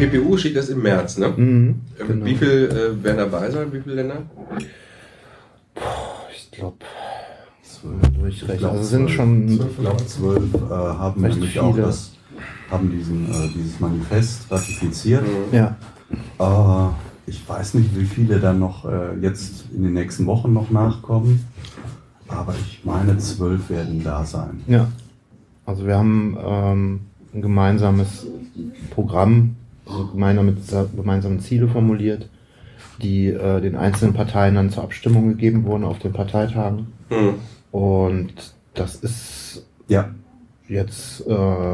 PPU steht das im März, ne? Genau. Wie viel werden dabei sein? Wie viele Länder? Ich glaube, also sind schon 12 haben nämlich auch dieses Manifest ratifiziert. Ja. Ich weiß nicht, wie viele dann noch jetzt in den nächsten Wochen noch nachkommen, aber ich meine 12 werden da sein. Ja. Also wir haben ein gemeinsames Programm, also gemeinsame Ziele formuliert, die den einzelnen Parteien dann zur Abstimmung gegeben wurden auf den Parteitagen. Und das ist jetzt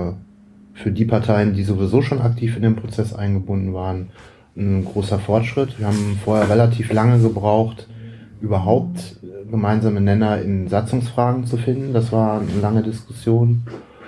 für die Parteien, die sowieso schon aktiv in den Prozess eingebunden waren, ein großer Fortschritt. Wir haben vorher relativ lange gebraucht, überhaupt gemeinsame Nenner in Satzungsfragen zu finden. Das war eine lange Diskussion.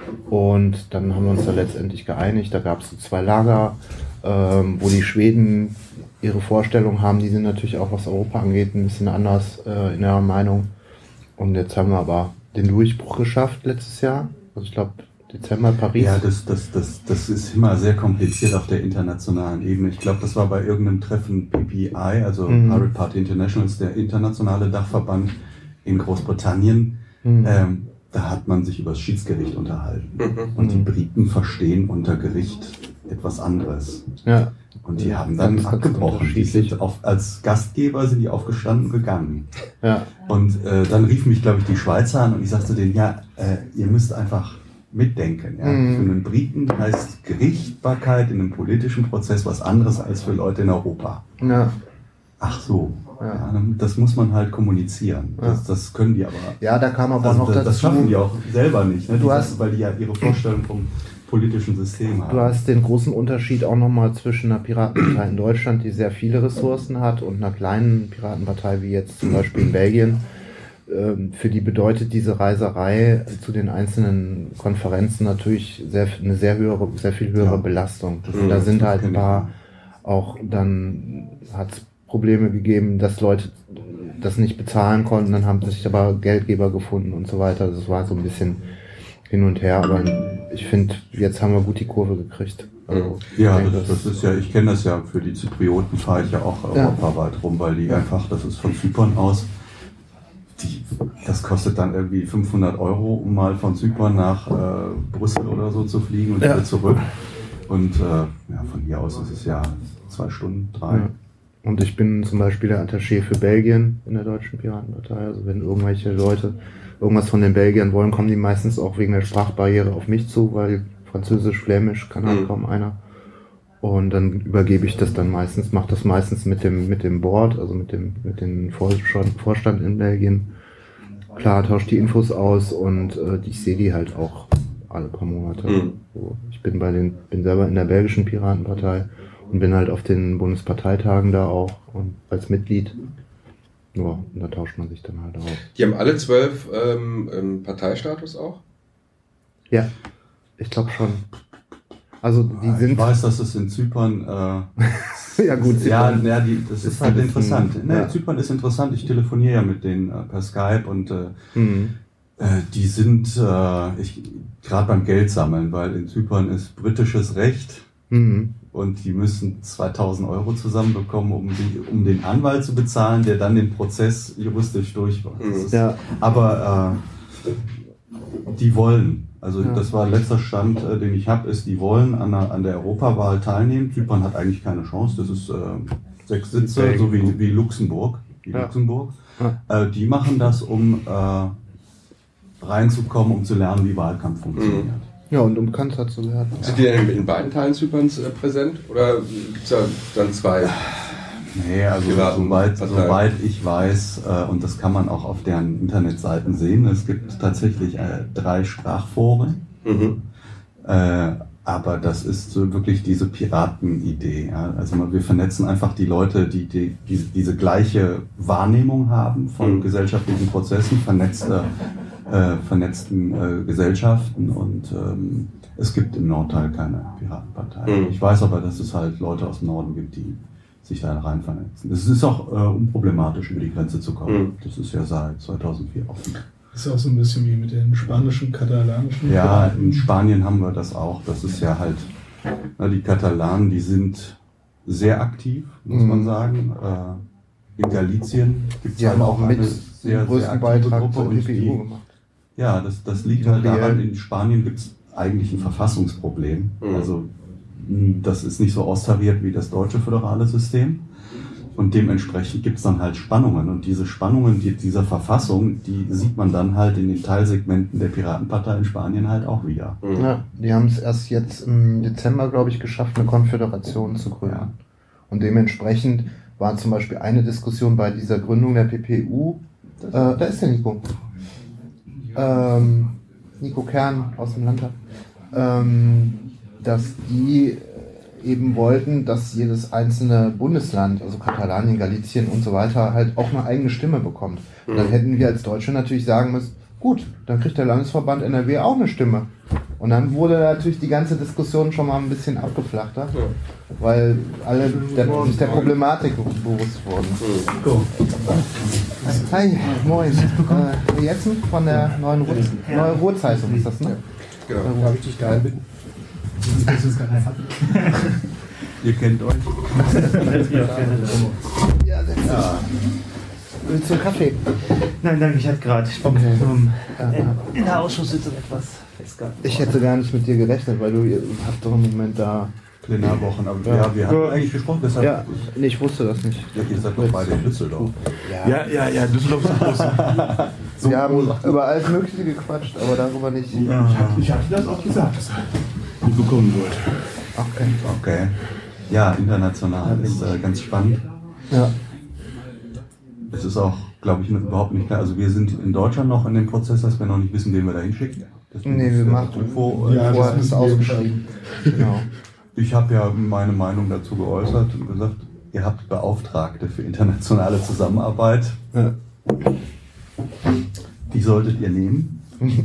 Und dann haben wir uns da letztendlich geeinigt. Da gab es so 2 Lager, wo die Schweden ihre Vorstellungen haben. Die sind natürlich auch, was Europa angeht, ein bisschen anders in ihrer Meinung. Und jetzt haben wir aber den Durchbruch geschafft letztes Jahr. Also ich glaube Dezember Paris. Ja, das ist immer sehr kompliziert auf der internationalen Ebene. Ich glaube, das war bei irgendeinem Treffen PPI, also Pirate Party International, ist der internationale Dachverband in Großbritannien. Da hat man sich über das Schiedsgericht unterhalten. Und die Briten verstehen unter Gericht etwas anderes. Ja. Und die haben dann abgebrochen. Die sind als Gastgeber sind die aufgestanden gegangen. Ja. Und dann riefen mich, glaube ich, die Schweizer an und ich sagte denen, ihr müsst einfach mitdenken. Ja? Für einen Briten heißt Gerichtbarkeit in einem politischen Prozess was anderes als für Leute in Europa. Ja. Ach so. Ja, das muss man halt kommunizieren. Das können die aber. Ja, da kam aber noch dazu. Das schaffen die auch selber nicht, ne? Weil die ja ihre Vorstellung vom politischen System haben. Du hast den großen Unterschied auch nochmal zwischen einer Piratenpartei in Deutschland, die sehr viele Ressourcen hat, und einer kleinen Piratenpartei wie jetzt zum Beispiel in Belgien. Für die bedeutet diese Reiserei zu den einzelnen Konferenzen natürlich eine sehr viel höhere Belastung. Da sind halt ein paar auch, dann hat es Probleme gegeben, dass Leute das nicht bezahlen konnten, dann haben sich aber Geldgeber gefunden und so weiter. Das war so ein bisschen hin und her, aber ich finde, jetzt haben wir gut die Kurve gekriegt. Also, das ist ja, ich kenne das ja, für die Zyprioten fahre ich ja auch europaweit rum, weil die einfach, das ist von Zypern aus, das kostet dann irgendwie 500 €, um mal von Zypern nach Brüssel oder so zu fliegen und wieder zurück. Und von hier aus ist es ja 2 Stunden, 3. Ja. Und ich bin zum Beispiel der Attaché für Belgien in der Deutschen Piratenpartei. Also wenn irgendwelche Leute irgendwas von den Belgiern wollen, kommen die meistens auch wegen der Sprachbarriere auf mich zu, weil Französisch, Flämisch kann halt kaum einer. Und dann übergebe ich das dann meistens, mache das meistens mit dem Board, also mit dem Vorstand in Belgien. Klar, tausche die Infos aus und ich sehe die halt auch alle paar Monate. So, ich bin selber in der belgischen Piratenpartei und bin halt auf den Bundesparteitagen da auch und als Mitglied. Ja, und da tauscht man sich dann halt aus. Die haben alle 12 Parteistatus auch? Ja, ich glaube schon. Also die sind. Ich weiß, dass es in Zypern. Ja gut. Zypern, das ist halt interessant. Zypern ist interessant. Ich telefoniere ja mit denen per Skype und die sind gerade beim Geld sammeln, weil in Zypern ist britisches Recht. Und die müssen 2.000 € zusammenbekommen, um den Anwalt zu bezahlen, der dann den Prozess juristisch durchführt. Aber die wollen. Also das war letzter Stand, den ich habe, ist, die wollen an der Europawahl teilnehmen. Zypern hat eigentlich keine Chance. Das ist 6 Sitze, so wie Luxemburg. Die machen das, um reinzukommen, um zu lernen, wie Wahlkampf funktioniert. Ja, und um Kanzler zu werden. Sind die denn in beiden Teilen Zyperns präsent? Oder gibt es da dann 2? Nee, also soweit ich weiß, und das kann man auch auf deren Internetseiten sehen, es gibt tatsächlich 3 Sprachforen, aber das ist so wirklich diese Piratenidee. Ja? Also wir vernetzen einfach die Leute, die diese gleiche Wahrnehmung haben von gesellschaftlichen Prozessen, vernetzten Gesellschaften, und es gibt im Nordteil keine Piratenpartei. Ich weiß aber, dass es halt Leute aus dem Norden gibt, die sich da rein vernetzen. Es ist auch unproblematisch, über die Grenze zu kommen. Das ist ja seit 2004 offen. Das ist auch so ein bisschen wie mit den spanischen, katalanischen. Ja, in Spanien haben wir das auch. Das ist ja halt Die Katalanen, die sind sehr aktiv, muss man sagen. In Galicien gibt es auch eine sehr aktive Gruppe. Und ja, das liegt halt daran, in Spanien gibt es eigentlich ein Verfassungsproblem. Also das ist nicht so austariert wie das deutsche föderale System. Und dementsprechend gibt es dann halt Spannungen. Und diese Spannungen dieser Verfassung, die sieht man dann halt in den Teilsegmenten der Piratenpartei in Spanien halt auch wieder. Ja, die haben es erst jetzt im Dezember, glaube ich, geschafft, eine Konföderation zu gründen. Ja. Und dementsprechend war zum Beispiel eine Diskussion bei dieser Gründung der PPU, da ist der Nico. Nico Kern aus dem Landtag, dass die eben wollten, dass jedes einzelne Bundesland, also Katalonien, Galicien und so weiter, halt auch eine eigene Stimme bekommt. Und dann hätten wir als Deutsche natürlich sagen müssen, gut, dann kriegt der Landesverband NRW auch eine Stimme. Und dann wurde natürlich die ganze Diskussion schon mal ein bisschen abgeflachter, weil alle sich der Problematik bewusst wurden. Hi, moin. Jetzt von der Neue Ruhr-Zeitung ist das, ne? Genau. Darf ich dich da bitten? Ihr kennt euch. Ja, willst du einen Kaffee? Nein, danke, ich hatte gerade. Ich bin in der Ausschusssitzung etwas festgehalten. Ich hätte gar nicht mit dir gerechnet, weil du habt doch im Moment da Plenarwochen, aber ja, wir haben eigentlich gesprochen, deshalb. Ja, nee, ich wusste das nicht. Ja, ihr seid doch beide in Düsseldorf. Ja, Düsseldorf ist groß. Wir haben über alles Mögliche gequatscht, aber darüber nicht. Ja. Ich hatte das auch gesagt, dass er nicht bekommen wollte. Okay. Ja, international ist ganz spannend. Ja. Es ist auch, glaube ich, überhaupt nicht klar. Also wir sind in Deutschland noch in dem Prozess, dass wir noch nicht wissen, wen wir da hinschicken. Nee, wir machen vorher das ausgeschrieben. Genau. Ich habe ja meine Meinung dazu geäußert und gesagt, ihr habt Beauftragte für internationale Zusammenarbeit. Ja. Die solltet ihr nehmen.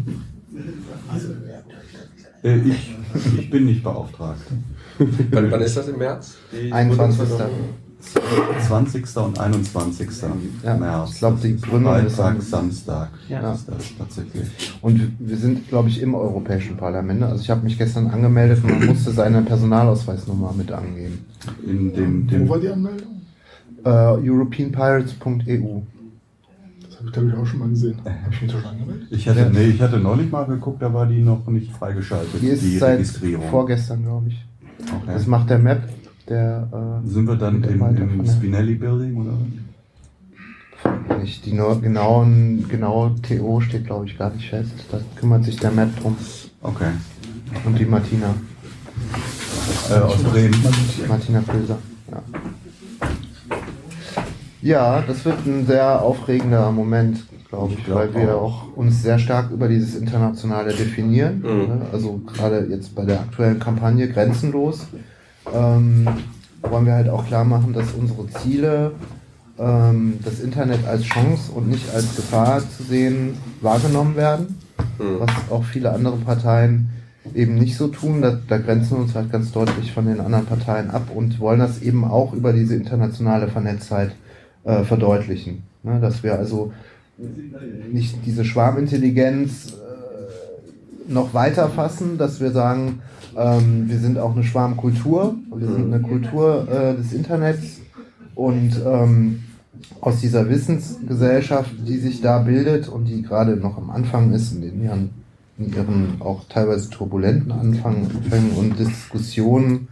Ich bin nicht beauftragt. Wann ist das im März? 21. 20. und 21. März. Ich glaube, die Gründung ist Freitag, Samstag. Ja. Ist das tatsächlich. Und wir sind, glaube ich, im Europäischen Parlament. Also ich habe mich gestern angemeldet und man musste seine Personalausweisnummer mit angeben. Wo war die Anmeldung? Europeanpirates.eu. Das habe ich, glaube ich, auch schon mal gesehen. Habe ich mich da schon angemeldet? Ich hatte neulich mal geguckt, da war die noch nicht freigeschaltet, Die ist die seit Registrierung. vorgestern, glaube ich. Okay. Das macht der Map. Sind wir dann im Spinelli Building oder was? Nicht. Die genaue TO steht, glaube ich, gar nicht fest. Da kümmert sich der Map drum. Okay. Und die Martina. Aus Bremen. Martina Pilser. Ja. Ja, das wird ein sehr aufregender Moment, glaube ich, weil wir auch uns sehr stark über dieses Internationale definieren. Also gerade jetzt bei der aktuellen Kampagne Grenzenlos wollen wir halt auch klar machen, dass unsere Ziele, das Internet als Chance und nicht als Gefahr zu sehen, wahrgenommen werden. Was auch viele andere Parteien eben nicht so tun. Da grenzen wir uns halt ganz deutlich von den anderen Parteien ab und wollen das eben auch über diese internationale Vernetztheit verdeutlichen. Ne? Dass wir also nicht diese Schwarmintelligenz noch weiter fassen, dass wir sagen, wir sind auch eine Schwarmkultur, wir sind eine Kultur des Internets und aus dieser Wissensgesellschaft, die sich da bildet und die gerade noch am Anfang ist, in ihren auch teilweise turbulenten Anfängen und Diskussionen,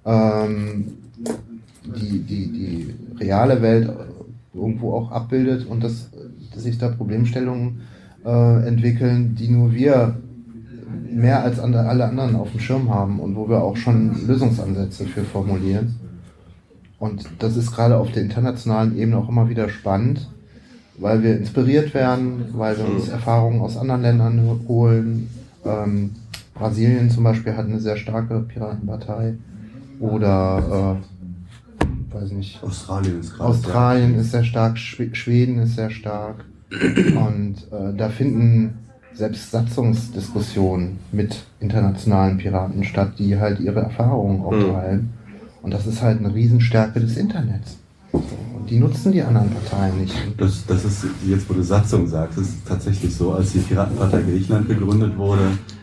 die reale Welt irgendwo auch abbildet und dass sich da Problemstellungen entwickeln, die nur wir mehr als alle anderen auf dem Schirm haben und wo wir auch schon Lösungsansätze für formulieren. Und das ist gerade auf der internationalen Ebene auch immer wieder spannend, weil wir inspiriert werden, weil wir uns Erfahrungen aus anderen Ländern holen. Brasilien zum Beispiel hat eine sehr starke Piratenpartei oder weiß nicht. Australien ist sehr stark, Schweden ist sehr stark und da finden selbst Satzungsdiskussionen mit internationalen Piraten statt, die halt ihre Erfahrungen auch teilen. Und das ist halt eine Riesenstärke des Internets. Und die nutzen die anderen Parteien nicht. Das ist, jetzt wo du Satzung sagst, ist tatsächlich so, als die Piratenpartei Griechenland gegründet wurde,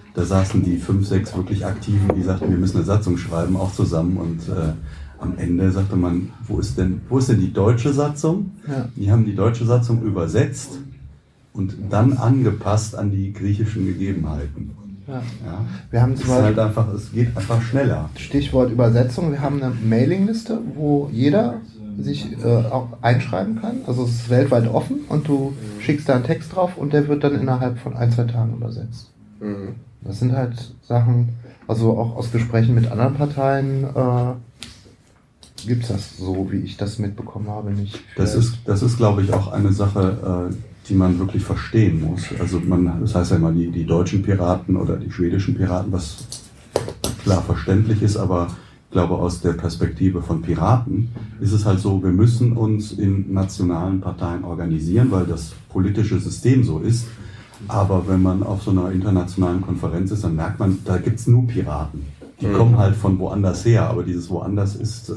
da saßen die 5, 6 wirklich Aktiven, die sagten, wir müssen eine Satzung schreiben, auch zusammen. Und am Ende sagte man, wo ist denn die deutsche Satzung? Ja. Die haben die deutsche Satzung übersetzt und dann angepasst an die griechischen Gegebenheiten. Ja. Ja. Wir haben es geht einfach schneller. Stichwort Übersetzung, wir haben eine Mailingliste, wo jeder sich auch einschreiben kann. Also es ist weltweit offen und du schickst da einen Text drauf und der wird dann innerhalb von 1-2 Tagen übersetzt. Mhm. Das sind halt Sachen, also auch aus Gesprächen mit anderen Parteien gibt es das so, wie ich das mitbekommen habe, nicht. Das ist, glaube ich, auch eine Sache, die man wirklich verstehen muss. Also das heißt ja immer die deutschen Piraten oder die schwedischen Piraten, was klar verständlich ist, aber ich glaube, aus der Perspektive von Piraten ist es halt so, wir müssen uns in nationalen Parteien organisieren, weil das politische System so ist. Aber wenn man auf so einer internationalen Konferenz ist, dann merkt man, da gibt es nur Piraten. Die kommen halt von woanders her, aber dieses woanders ist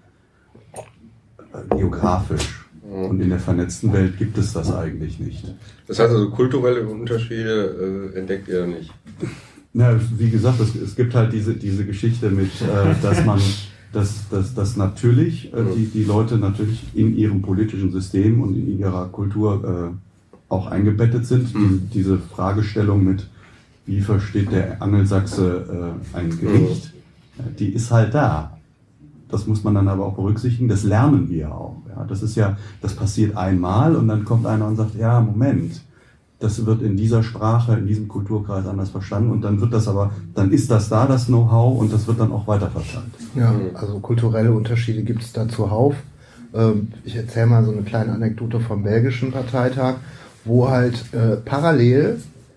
geografisch. Und in der vernetzten Welt gibt es das eigentlich nicht. Das heißt also, kulturelle Unterschiede entdeckt ihr nicht? Ja, wie gesagt, es gibt halt diese Geschichte mit, dass man, dass natürlich die Leute natürlich in ihrem politischen System und in ihrer Kultur auch eingebettet sind. Diese Fragestellung mit, wie versteht der Angelsachse ein Gericht, die ist halt da. Das muss man dann aber auch berücksichtigen, das lernen wir auch. Ja, das passiert einmal und dann kommt einer und sagt, ja, Moment, das wird in dieser Sprache, in diesem Kulturkreis anders verstanden und dann ist das da, das Know-how, und das wird dann auch weiterverteilt. Ja, also kulturelle Unterschiede gibt es da zuhauf. Ich erzähle mal so eine kleine Anekdote vom belgischen Parteitag, wo halt parallel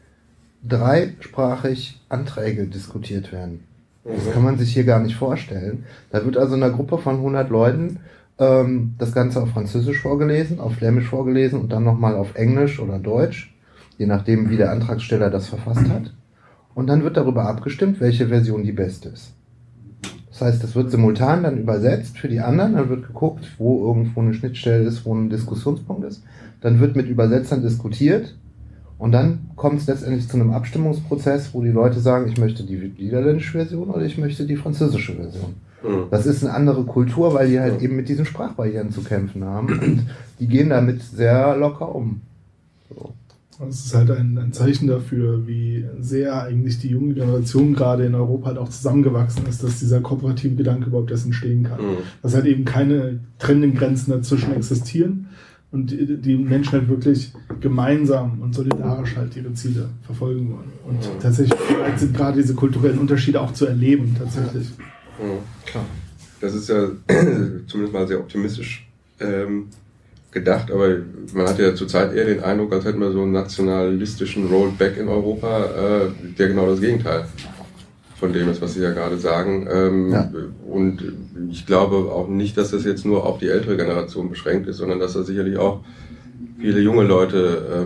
3-sprachig Anträge diskutiert werden. Das kann man sich hier gar nicht vorstellen. Da wird also in einer Gruppe von 100 Leuten das Ganze auf Französisch vorgelesen, auf Flämisch vorgelesen und dann nochmal auf Englisch oder Deutsch, je nachdem, wie der Antragsteller das verfasst hat. Und dann wird darüber abgestimmt, welche Version die beste ist. Das heißt, das wird simultan dann übersetzt für die anderen, dann wird geguckt, wo irgendwo eine Schnittstelle ist, wo ein Diskussionspunkt ist. Dann wird mit Übersetzern diskutiert und dann kommt es letztendlich zu einem Abstimmungsprozess, wo die Leute sagen, ich möchte die niederländische Version oder ich möchte die französische Version. Das ist eine andere Kultur, weil die halt eben mit diesen Sprachbarrieren zu kämpfen haben und die gehen damit sehr locker um. So. Das ist halt ein Zeichen dafür, wie sehr eigentlich die junge Generation gerade in Europa halt auch zusammengewachsen ist, dass dieser kooperative Gedanke überhaupt erst entstehen kann. Dass halt eben keine trennenden Grenzen dazwischen existieren und die Menschen halt wirklich gemeinsam und solidarisch halt ihre Ziele verfolgen wollen. Und tatsächlich bereit sind, gerade diese kulturellen Unterschiede auch zu erleben, tatsächlich. Klar. Das ist ja zumindest mal sehr optimistisch gedacht, aber man hat ja zurzeit eher den Eindruck, als hätten wir so einen nationalistischen Rollback in Europa, der genau das Gegenteil von dem ist, was Sie ja gerade sagen. Und ich glaube auch nicht, dass das jetzt nur auf die ältere Generation beschränkt ist, sondern dass da sicherlich auch viele junge Leute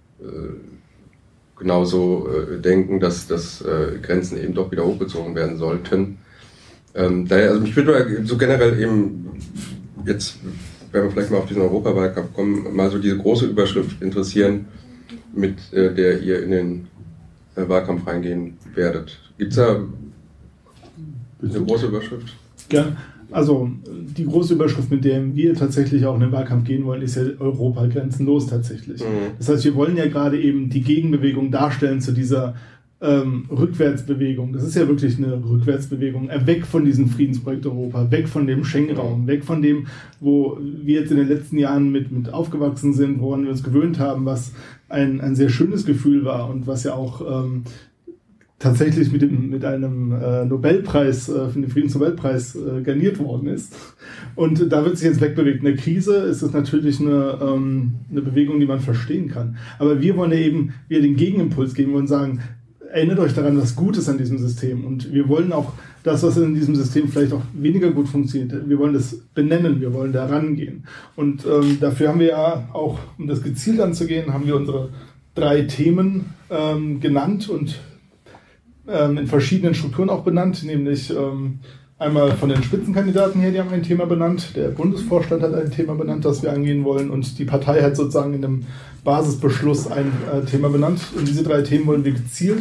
genauso denken, dass Grenzen eben doch wieder hochgezogen werden sollten. Daher, also mich würde mal so generell eben jetzt, wenn wir vielleicht mal auf diesen Europawahlkampf kommen, mal so diese große Überschrift interessieren, mit der ihr in den Wahlkampf reingehen werdet. Gibt es da eine große Überschrift? Ja, also die große Überschrift, mit der wir tatsächlich auch in den Wahlkampf gehen wollen, ist ja Europa grenzenlos tatsächlich. Das heißt, wir wollen ja gerade eben die Gegenbewegung darstellen zu dieser Rückwärtsbewegung. Das ist ja wirklich eine Rückwärtsbewegung. Weg von diesem Friedensprojekt Europa, weg von dem Schengen-Raum, weg von dem, wo wir jetzt in den letzten Jahren mit aufgewachsen sind, woran wir uns gewöhnt haben, was ein sehr schönes Gefühl war und was ja auch tatsächlich mit einem Nobelpreis, für den Friedensnobelpreis garniert worden ist. Und da wird sich jetzt wegbewegt. In der Krise ist es natürlich eine Bewegung, die man verstehen kann. Aber wir wollen ja eben wieder den Gegenimpuls geben und sagen, erinnert euch daran, was gut ist an diesem System. Und wir wollen auch das, was in diesem System vielleicht auch weniger gut funktioniert, wir wollen das benennen, wir wollen da rangehen. Und dafür haben wir ja auch, um das gezielt anzugehen, haben wir unsere 3 Themen genannt und in verschiedenen Strukturen auch benannt, nämlich einmal von den Spitzenkandidaten her, die haben ein Thema benannt, der Bundesvorstand hat ein Thema benannt, das wir angehen wollen und die Partei hat sozusagen in einem Basisbeschluss ein Thema benannt und diese 3 Themen wollen wir gezielt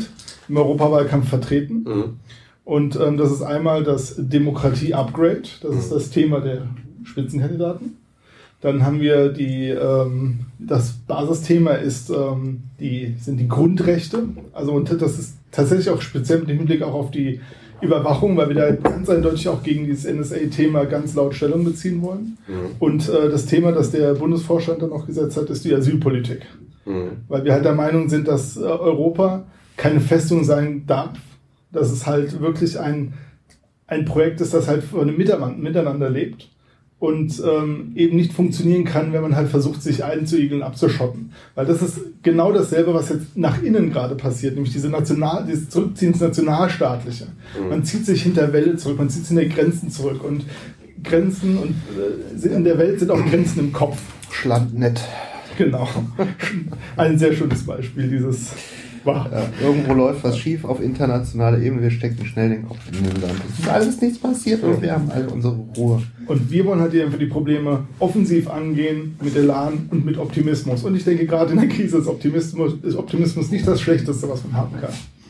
im Europawahlkampf vertreten. Und das ist einmal das Demokratie-Upgrade, das ist das Thema der Spitzenkandidaten. Dann haben wir das Basisthema sind die Grundrechte. Also und das ist tatsächlich auch speziell mit dem Hinblick auch auf die Überwachung, weil wir da ganz eindeutig auch gegen dieses NSA-Thema ganz laut Stellung beziehen wollen. Und das Thema, das der Bundesvorstand dann auch gesetzt hat, ist die Asylpolitik. Weil wir halt der Meinung sind, dass Europa keine Festung sein darf, dass es halt wirklich ein Projekt ist, das halt von einem Miteinander lebt und eben nicht funktionieren kann, wenn man halt versucht, sich einzuigeln und abzuschotten. Weil das ist genau dasselbe, was jetzt nach innen gerade passiert, nämlich dieses Zurückziehen ins Nationalstaatliche. Man zieht sich hinter Welle zurück, man zieht sich hinter Grenzen zurück und Grenzen und in der Welt sind auch Grenzen im Kopf. Schlandnett. Genau. Ein sehr schönes Beispiel, dieses... Ja, irgendwo läuft was schief auf internationaler Ebene, wir stecken schnell den Kopf in den Sand. Es ist alles nichts passiert und wir haben alle unsere Ruhe. Und wir wollen halt einfach die Probleme offensiv angehen, mit Elan und mit Optimismus. Und ich denke, gerade in der Krise ist Optimismus nicht das Schlechteste, was man haben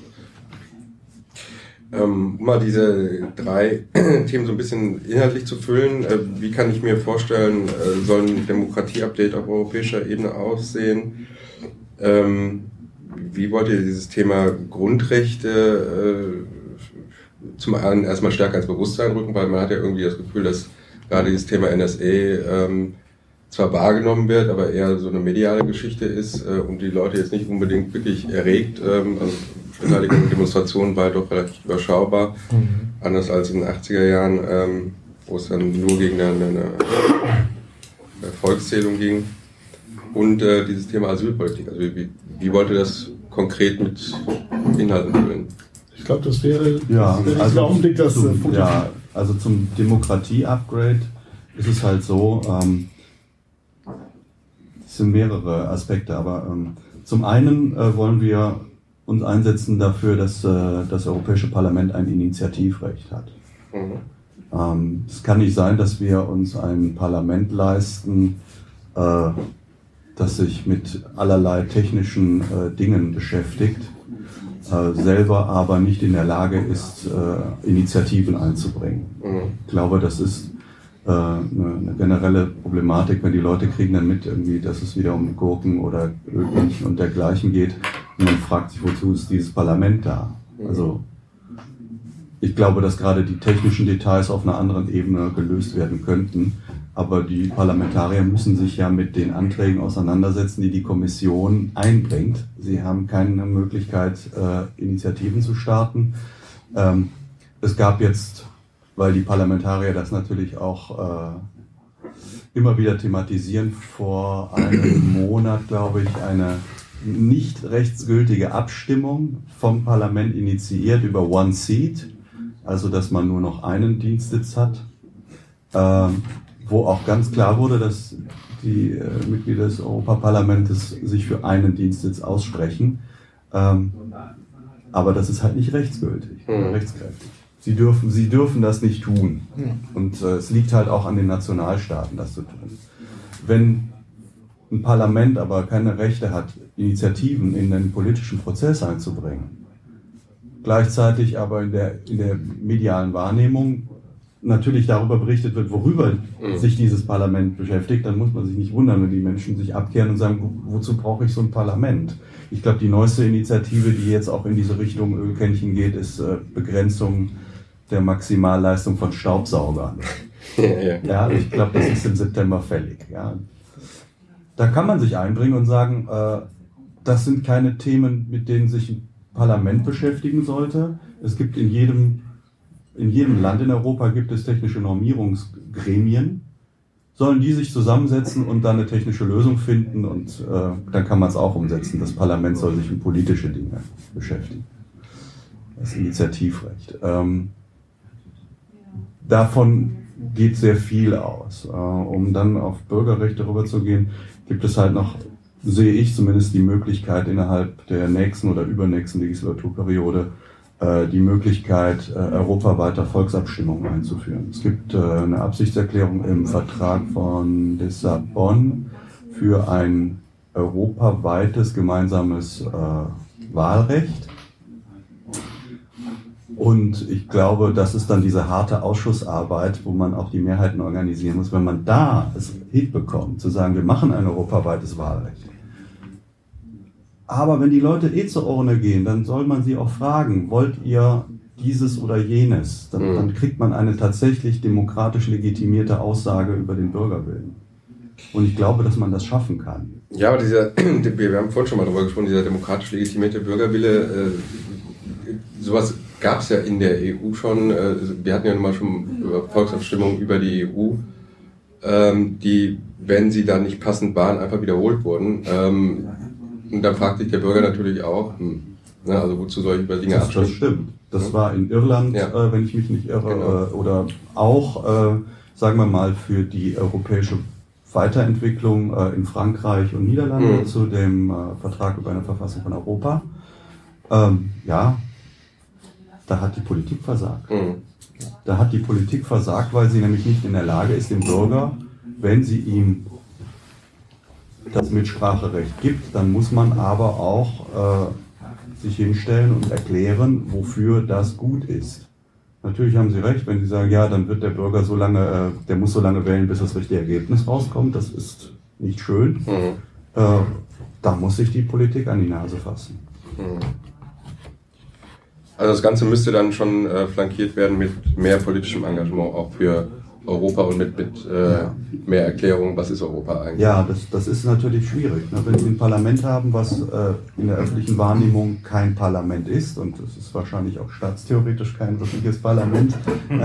kann. Um mal diese 3 Themen so ein bisschen inhaltlich zu füllen, wie kann ich mir vorstellen, soll ein Demokratie-Update auf europäischer Ebene aussehen? Wie wollt ihr dieses Thema Grundrechte zum einen erstmal stärker ins Bewusstsein rücken, weil man hat ja irgendwie das Gefühl, dass gerade dieses Thema NSA zwar wahrgenommen wird, aber eher so eine mediale Geschichte ist und die Leute jetzt nicht unbedingt wirklich erregt. Also Beteiligung in Demonstrationen war halt doch relativ überschaubar, anders als in den 80er Jahren, wo es dann nur gegen eine Volkszählung ging. Und dieses Thema Asylpolitik, also wie wollt ihr das konkret mit Inhalten füllen? Ich glaube, das wäre der Augenblick, das also zum Demokratie-Upgrade ist es halt so, es sind mehrere Aspekte, aber zum einen wollen wir uns einsetzen dafür, dass das Europäische Parlament ein Initiativrecht hat. Es kann nicht sein, dass wir uns ein Parlament leisten, das sich mit allerlei technischen Dingen beschäftigt, selber aber nicht in der Lage ist, Initiativen einzubringen. Ich glaube, das ist eine generelle Problematik, wenn die Leute kriegen dann mit, irgendwie, dass es wieder um Gurken oder Ölmännchen und dergleichen geht. Und man fragt sich, wozu ist dieses Parlament da? Also ich glaube, dass gerade die technischen Details auf einer anderen Ebene gelöst werden könnten. Aber die Parlamentarier müssen sich ja mit den Anträgen auseinandersetzen, die die Kommission einbringt. Sie haben keine Möglichkeit, Initiativen zu starten. Es gab jetzt, weil die Parlamentarier das natürlich auch immer wieder thematisieren, vor einem Monat, glaube ich, eine nicht rechtsgültige Abstimmung vom Parlament initiiert über One Seat, also dass man nur noch einen Dienstsitz hat. Wo auch ganz klar wurde, dass die Mitglieder des Europaparlamentes sich für einen Dienstsitz aussprechen. Aber das ist halt nicht rechtsgültig, rechtskräftig. Sie dürfen das nicht tun. Und es liegt halt auch an den Nationalstaaten, das zu tun. Wenn ein Parlament aber keine Rechte hat, Initiativen in den politischen Prozess einzubringen, gleichzeitig aber in der medialen Wahrnehmung natürlich darüber berichtet wird, worüber sich dieses Parlament beschäftigt, dann muss man sich nicht wundern, wenn die Menschen sich abkehren und sagen, wozu brauche ich so ein Parlament? Ich glaube, die neueste Initiative, die jetzt auch in diese Richtung Ölkännchen geht, ist Begrenzung der Maximalleistung von Staubsaugern. Ja, ich glaube, das ist im September fällig. Ja. Da kann man sich einbringen und sagen, das sind keine Themen, mit denen sich ein Parlament beschäftigen sollte. Es gibt in jedem Land in Europa gibt es technische Normierungsgremien. Sollen die sich zusammensetzen und dann eine technische Lösung finden und dann kann man es auch umsetzen. Das Parlament soll sich mit politischen Dingen beschäftigen. Das Initiativrecht. Davon geht sehr viel aus. Um dann auf Bürgerrechte rüberzugehen, gibt es halt noch, sehe ich zumindest, die Möglichkeit innerhalb der nächsten oder übernächsten Legislaturperiode die Möglichkeit, europaweiter Volksabstimmungen einzuführen. Es gibt eine Absichtserklärung im Vertrag von Lissabon für ein europaweites gemeinsames Wahlrecht. Und ich glaube, das ist dann diese harte Ausschussarbeit, wo man auch die Mehrheiten organisieren muss. Wenn man da es hinbekommt, zu sagen, wir machen ein europaweites Wahlrecht. Aber wenn die Leute zur Urne gehen, dann soll man sie auch fragen, wollt ihr dieses oder jenes? Dann kriegt man eine tatsächlich demokratisch legitimierte Aussage über den Bürgerwillen. Und ich glaube, dass man das schaffen kann. Ja, aber wir haben vorhin schon mal darüber gesprochen, dieser demokratisch legitimierte Bürgerwille, sowas gab es ja in der EU schon. Wir hatten ja nun mal schon Volksabstimmungen über die EU, die, wenn sie dann nicht passend waren, einfach wiederholt wurden. Und da fragt sich der Bürger natürlich auch, also wozu soll ich über Dinge abstimmen? Das stimmt. Das war in Irland, wenn ich mich nicht irre, genau. Oder auch, sagen wir mal, für die europäische Weiterentwicklung in Frankreich und Niederlande zu dem Vertrag über eine Verfassung von Europa. Da hat die Politik versagt. Da hat die Politik versagt, weil sie nämlich nicht in der Lage ist, dem Bürger, wenn sie ihm das Mitspracherecht gibt, dann muss man aber auch sich hinstellen und erklären, wofür das gut ist. Natürlich haben Sie recht, wenn Sie sagen, ja, dann wird der Bürger der muss so lange wählen, bis das richtige Ergebnis rauskommt. Das ist nicht schön. Da muss sich die Politik an die Nase fassen. Also das Ganze müsste dann schon flankiert werden mit mehr politischem Engagement, auch für Europa und mit mehr Erklärung, was ist Europa eigentlich? Ja, das ist natürlich schwierig. Ne? Wenn Sie ein Parlament haben, was in der öffentlichen Wahrnehmung kein Parlament ist, und es ist wahrscheinlich auch staatstheoretisch kein wirkliches Parlament,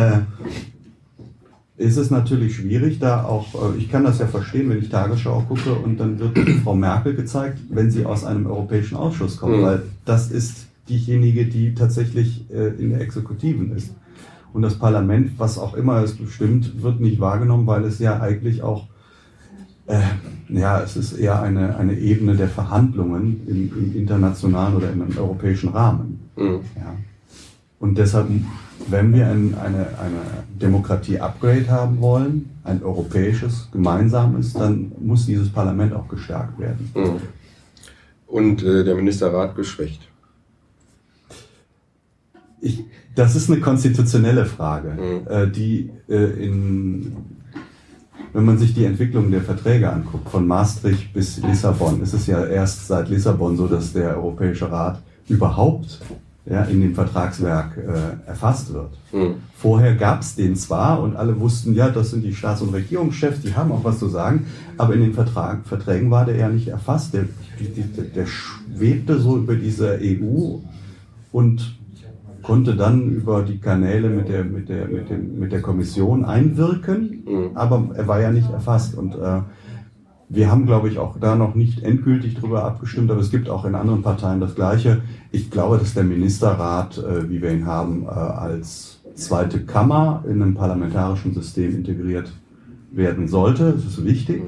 ist es natürlich schwierig, da auch, ich kann das ja verstehen, wenn ich Tagesschau gucke und dann wird Frau Merkel gezeigt, wenn sie aus einem europäischen Ausschuss kommt, weil das ist diejenige, die tatsächlich in der Exekutiven ist. Und das Parlament, was auch immer es bestimmt, wird nicht wahrgenommen, weil es ja eigentlich auch, es ist eher eine Ebene der Verhandlungen im internationalen oder im europäischen Rahmen. Ja. Und deshalb, wenn wir eine Demokratie-Upgrade haben wollen, ein europäisches, gemeinsames, dann muss dieses Parlament auch gestärkt werden. Und der Ministerrat geschwächt. Das ist eine konstitutionelle Frage, wenn man sich die Entwicklung der Verträge anguckt, von Maastricht bis Lissabon, ist es ja erst seit Lissabon so, dass der Europäische Rat überhaupt in dem Vertragswerk erfasst wird. Vorher gab es den zwar und alle wussten, ja, das sind die Staats- und Regierungschefs, die haben auch was zu sagen, aber in den Verträgen war der ja nicht erfasst. Der schwebte so über diese EU und konnte dann über die Kanäle mit der Kommission einwirken, aber er war ja nicht erfasst. Und wir haben, glaube ich, auch da noch nicht endgültig drüber abgestimmt, aber es gibt auch in anderen Parteien das Gleiche. Ich glaube, dass der Ministerrat, wie wir ihn haben, als zweite Kammer in einem parlamentarischen System integriert werden sollte. Das ist wichtig.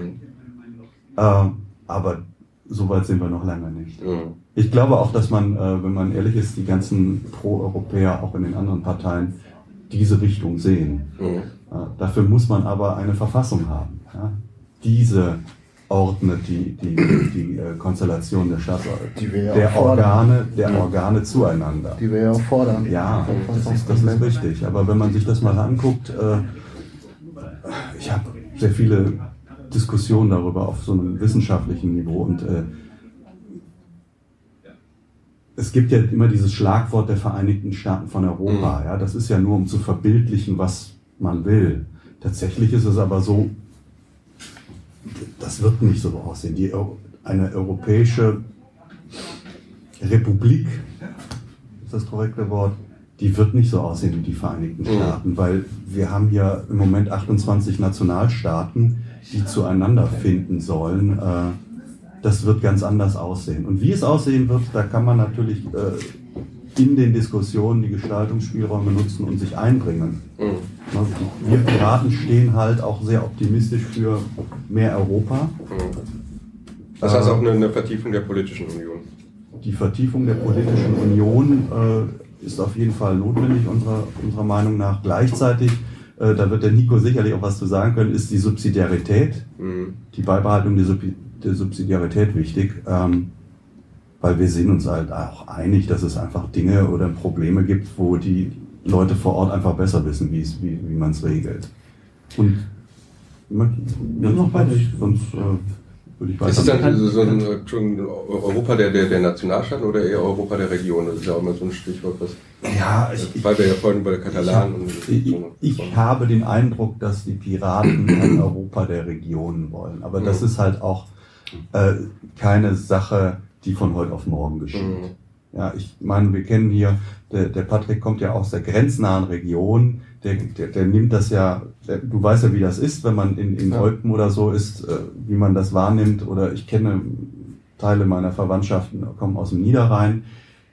Aber so weit sind wir noch lange nicht. Ich glaube auch, dass man, wenn man ehrlich ist, die ganzen Pro-Europäer auch in den anderen Parteien diese Richtung sehen. Dafür muss man aber eine Verfassung haben. Ja? Diese ordnet die Konstellation der Organe zueinander. Die wir ja auch fordern. Ja, das ist richtig. Aber wenn man sich das mal anguckt, ich habe sehr viele Diskussionen darüber auf so einem wissenschaftlichen Niveau und es gibt ja immer dieses Schlagwort der Vereinigten Staaten von Europa. Ja, das ist ja nur, um zu verbildlichen, was man will. Tatsächlich ist es aber so, das wird nicht so aussehen. Eine europäische Republik, ist das korrekte Wort, die wird nicht so aussehen wie die Vereinigten Staaten, weil wir haben hier im Moment 28 Nationalstaaten, die zueinander finden sollen. Das wird ganz anders aussehen. Und wie es aussehen wird, da kann man natürlich in den Diskussionen die Gestaltungsspielräume nutzen und sich einbringen. Wir Piraten stehen halt auch sehr optimistisch für mehr Europa. Das heißt auch eine Vertiefung der politischen Union. Die Vertiefung der politischen Union ist auf jeden Fall notwendig, unserer Meinung nach. Gleichzeitig, da wird der Nico sicherlich auch was zu sagen können, ist die Subsidiarität, die Beibehaltung der Subsidiarität wichtig. weil wir sind uns halt auch einig, dass es einfach Dinge oder Probleme gibt, wo die Leute vor Ort einfach besser wissen, wie man es regelt. Und noch weiter, sonst würde ich weiter. Ist es dann so ein Europa der Nationalstaaten oder eher Europa der Region? Das ist ja auch immer so ein Stichwort, was. Ja, weil wir ja vorhin bei der Katalanen. Ich habe den Eindruck, dass die Piraten ein Europa der Regionen wollen. Aber das ist halt auch keine Sache, die von heute auf morgen geschieht. Ja, ich meine, wir kennen hier, der Patrick kommt ja aus der grenznahen Region, der nimmt das ja, du weißt ja, wie das ist, wenn man in Olpen oder so ist, wie man das wahrnimmt, oder ich kenne Teile meiner Verwandtschaften, kommen aus dem Niederrhein,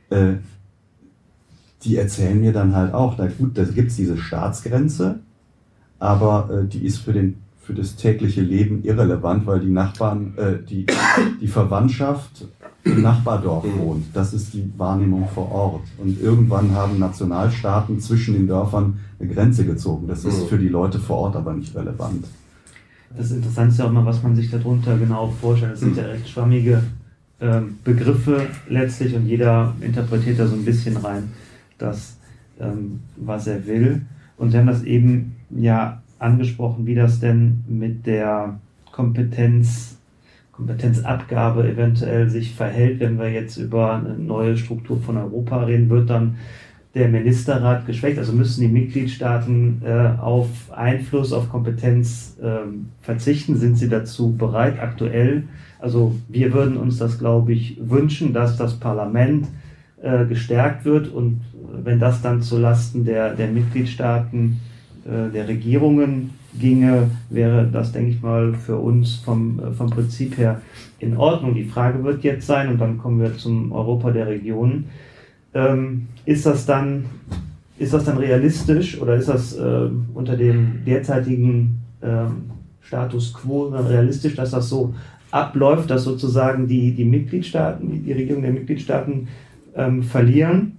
die erzählen mir dann halt auch, na gut, da gibt's diese Staatsgrenze, aber die ist für das tägliche Leben irrelevant, weil die Nachbarn, die Verwandtschaft im Nachbardorf wohnt. Das ist die Wahrnehmung vor Ort. Und irgendwann haben Nationalstaaten zwischen den Dörfern eine Grenze gezogen. Das ist für die Leute vor Ort aber nicht relevant. Das Interessante ist ja auch mal, was man sich darunter genau vorstellt. Das sind ja recht schwammige Begriffe letztlich und jeder interpretiert da so ein bisschen rein, das, was er will. Und Sie haben das eben ja angesprochen, wie das denn mit der Kompetenzabgabe eventuell sich verhält. Wenn wir jetzt über eine neue Struktur von Europa reden, wird dann der Ministerrat geschwächt. Also müssen die Mitgliedstaaten auf Einfluss, auf Kompetenz verzichten. Sind sie dazu bereit aktuell? Also wir würden uns das, glaube ich, wünschen, dass das Parlament gestärkt wird, und wenn das dann zulasten der Mitgliedstaaten, der Regierungen ginge, wäre das, denke ich mal, für uns vom Prinzip her in Ordnung. Die Frage wird jetzt sein, und dann kommen wir zum Europa der Regionen, ist das dann realistisch, oder ist das unter dem derzeitigen Status quo realistisch, dass das so abläuft, dass sozusagen die Mitgliedstaaten, die Regierung der Mitgliedstaaten verlieren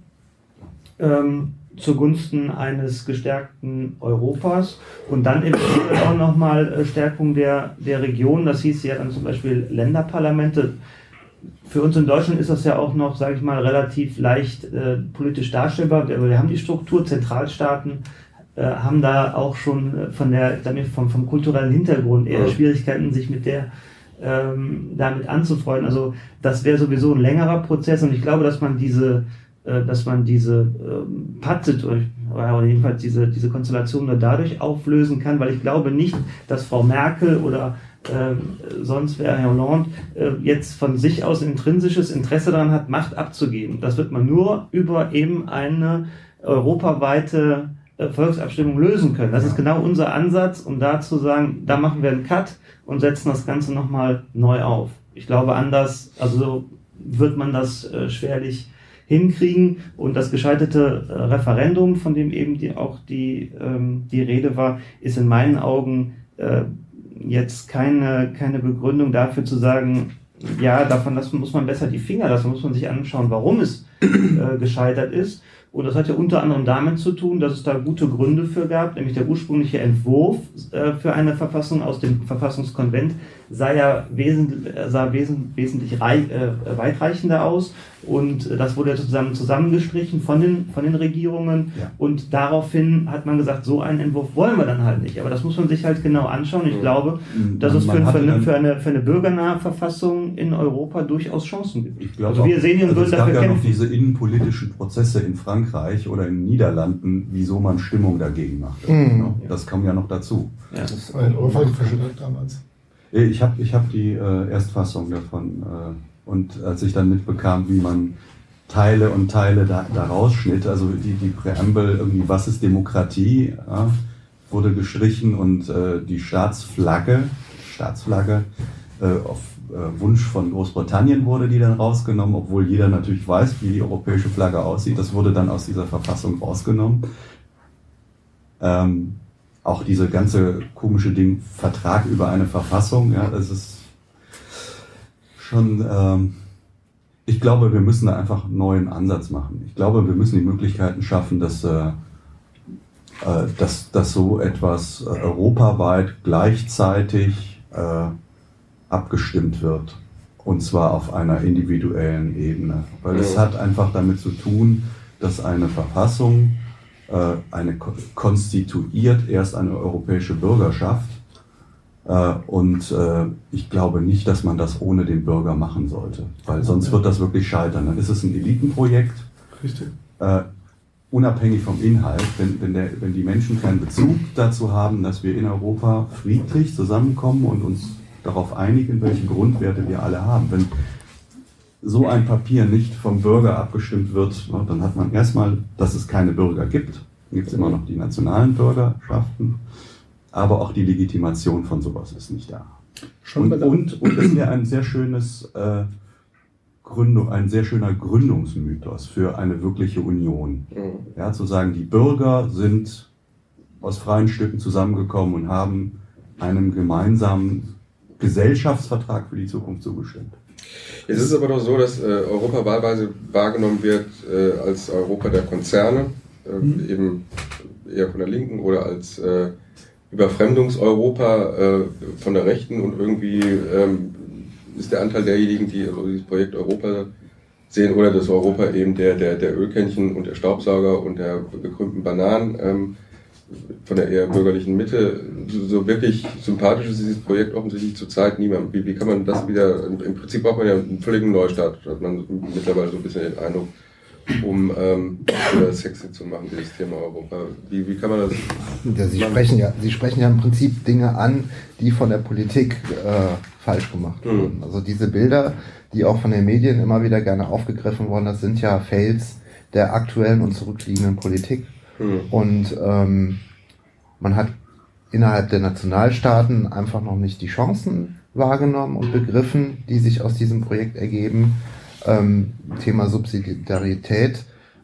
zugunsten eines gestärkten Europas und dann eventuell auch nochmal Stärkung der Region. Das hieß ja dann zum Beispiel Länderparlamente. Für uns in Deutschland ist das ja auch noch, sage ich mal, relativ leicht politisch darstellbar. Wir haben die Struktur, Zentralstaaten haben da auch schon vom kulturellen Hintergrund eher Schwierigkeiten, sich mit damit anzufreunden. Also das wäre sowieso ein längerer Prozess, und ich glaube, dass man diese oder jedenfalls diese Konstellation nur dadurch auflösen kann, weil ich glaube nicht, dass Frau Merkel oder sonst wer, Herr Hollande, jetzt von sich aus ein intrinsisches Interesse daran hat, Macht abzugeben. Das wird man nur über eben eine europaweite Volksabstimmung lösen können. Das ist genau unser Ansatz, um da zu sagen, da machen wir einen Cut und setzen das Ganze nochmal neu auf. Ich glaube, anders, also wird man das schwerlich hinkriegen, und das gescheiterte Referendum, von dem eben die Rede war, ist in meinen Augen jetzt keine Begründung dafür zu sagen, ja, davon muss man besser die Finger lassen, muss man sich anschauen, warum es gescheitert ist. Und das hat ja unter anderem damit zu tun, dass es da gute Gründe für gab, nämlich der ursprüngliche Entwurf für eine Verfassung aus dem Verfassungskonvent sah wesentlich weitreichender aus, und das wurde zusammengestrichen von den Regierungen, und daraufhin hat man gesagt, so einen Entwurf wollen wir dann halt nicht. Aber das muss man sich halt genau anschauen. Ich glaube, dass es für eine bürgernahe Verfassung in Europa durchaus Chancen gibt. Ich glaube, wir sehen und würden dafür kämpfen. Es gab ja noch diese innenpolitischen Prozesse in Frankreich oder in den Niederlanden, wieso man Stimmung dagegen macht. Das kam ja noch dazu. Ja. Das war ein Ohrfeigenverschnitt damals. Ich hab die Erstfassung davon, und als ich dann mitbekam, wie man Teile und Teile da rausschnitt, also die Präambel, irgendwie, was ist Demokratie, wurde gestrichen, und die Staatsflagge auf Wunsch von Großbritannien wurde die dann rausgenommen, obwohl jeder natürlich weiß, wie die europäische Flagge aussieht. Das wurde dann aus dieser Verfassung rausgenommen. Auch diese ganze komische Ding, Vertrag über eine Verfassung, ja, das ist schon, ich glaube, wir müssen da einfach einen neuen Ansatz machen. Ich glaube, wir müssen die Möglichkeiten schaffen, dass so etwas europaweit gleichzeitig abgestimmt wird. Und zwar auf einer individuellen Ebene. Weil es hat einfach damit zu tun, dass eine Verfassung konstituiert erst eine europäische Bürgerschaft. Und ich glaube nicht, dass man das ohne den Bürger machen sollte. Weil sonst wird das wirklich scheitern. Dann ist es ein Elitenprojekt. Richtig. Unabhängig vom Inhalt, wenn die Menschen keinen Bezug dazu haben, dass wir in Europa friedlich zusammenkommen und uns darauf einigen, welche Grundwerte wir alle haben. Wenn so ein Papier nicht vom Bürger abgestimmt wird, dann hat man erstmal, dass es keine Bürger gibt. Dann gibt es immer noch die nationalen Bürgerschaften, aber auch die Legitimation von sowas ist nicht da. Und das wäre ein sehr schönes ein sehr schöner Gründungsmythos für eine wirkliche Union. Ja, zu sagen, die Bürger sind aus freien Stücken zusammengekommen und haben einem gemeinsamen Gesellschaftsvertrag für die Zukunft zugestimmt. Jetzt ist es aber doch so, dass Europa wahlweise wahrgenommen wird als Europa der Konzerne, eben eher von der Linken, oder als Überfremdungseuropa von der Rechten, und irgendwie ist der Anteil derjenigen, die also dieses Projekt Europa sehen, oder das Europa eben der Ölkännchen und der Staubsauger und der gekrümmten Bananen, von der eher bürgerlichen Mitte. So wirklich sympathisch ist dieses Projekt offensichtlich zurzeit niemand. Wie kann man das wieder, im Prinzip braucht man ja einen völligen Neustart, hat man mittlerweile so ein bisschen den Eindruck, um wieder sexy zu machen, dieses Thema Europa. Wie kann man das? Ja, Sie sprechen ja im Prinzip Dinge an, die von der Politik falsch gemacht wurden. Also diese Bilder, die auch von den Medien immer wieder gerne aufgegriffen wurden, das sind ja Fails der aktuellen und zurückliegenden Politik. Und man hat innerhalb der Nationalstaaten einfach noch nicht die Chancen wahrgenommen und begriffen, die sich aus diesem Projekt ergeben. Thema Subsidiarität.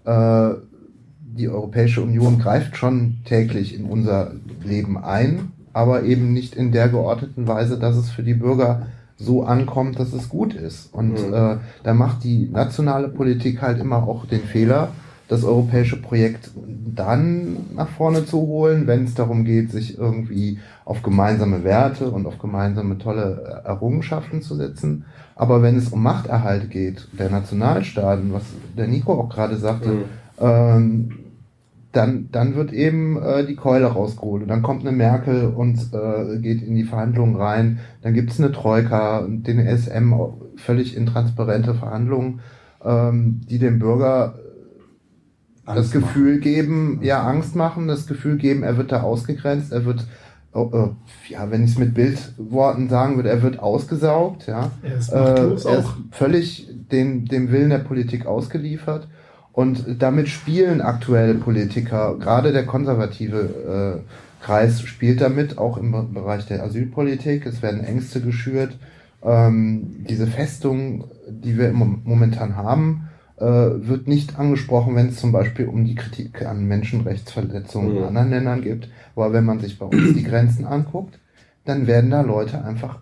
Die Europäische Union greift schon täglich in unser Leben ein, aber eben nicht in der geordneten Weise, dass es für die Bürger so ankommt, dass es gut ist. Und da macht die nationale Politik halt immer auch den Fehler, das europäische Projekt dann nach vorne zu holen, wenn es darum geht, sich irgendwie auf gemeinsame Werte und auf gemeinsame tolle Errungenschaften zu setzen. Aber wenn es um Machterhalt geht, der Nationalstaaten, was der Nico auch gerade sagte, dann wird eben die Keule rausgeholt. Und dann kommt eine Merkel und geht in die Verhandlungen rein. Dann gibt es eine Troika, den ESM, völlig intransparente Verhandlungen, die dem Bürger das Gefühl geben, Angst machen, das Gefühl geben, er wird da ausgegrenzt, er wird, wenn ich es mit Bildworten sagen würde, er wird ausgesaugt, ja. Er ist völlig dem Willen der Politik ausgeliefert. Und damit spielen aktuell Politiker, gerade der konservative Kreis spielt damit, auch im Bereich der Asylpolitik. Es werden Ängste geschürt. Diese Festung, die wir momentan haben, wird nicht angesprochen, wenn es zum Beispiel um die Kritik an Menschenrechtsverletzungen in anderen Ländern gibt. Aber wenn man sich bei uns die Grenzen anguckt, dann werden da Leute einfach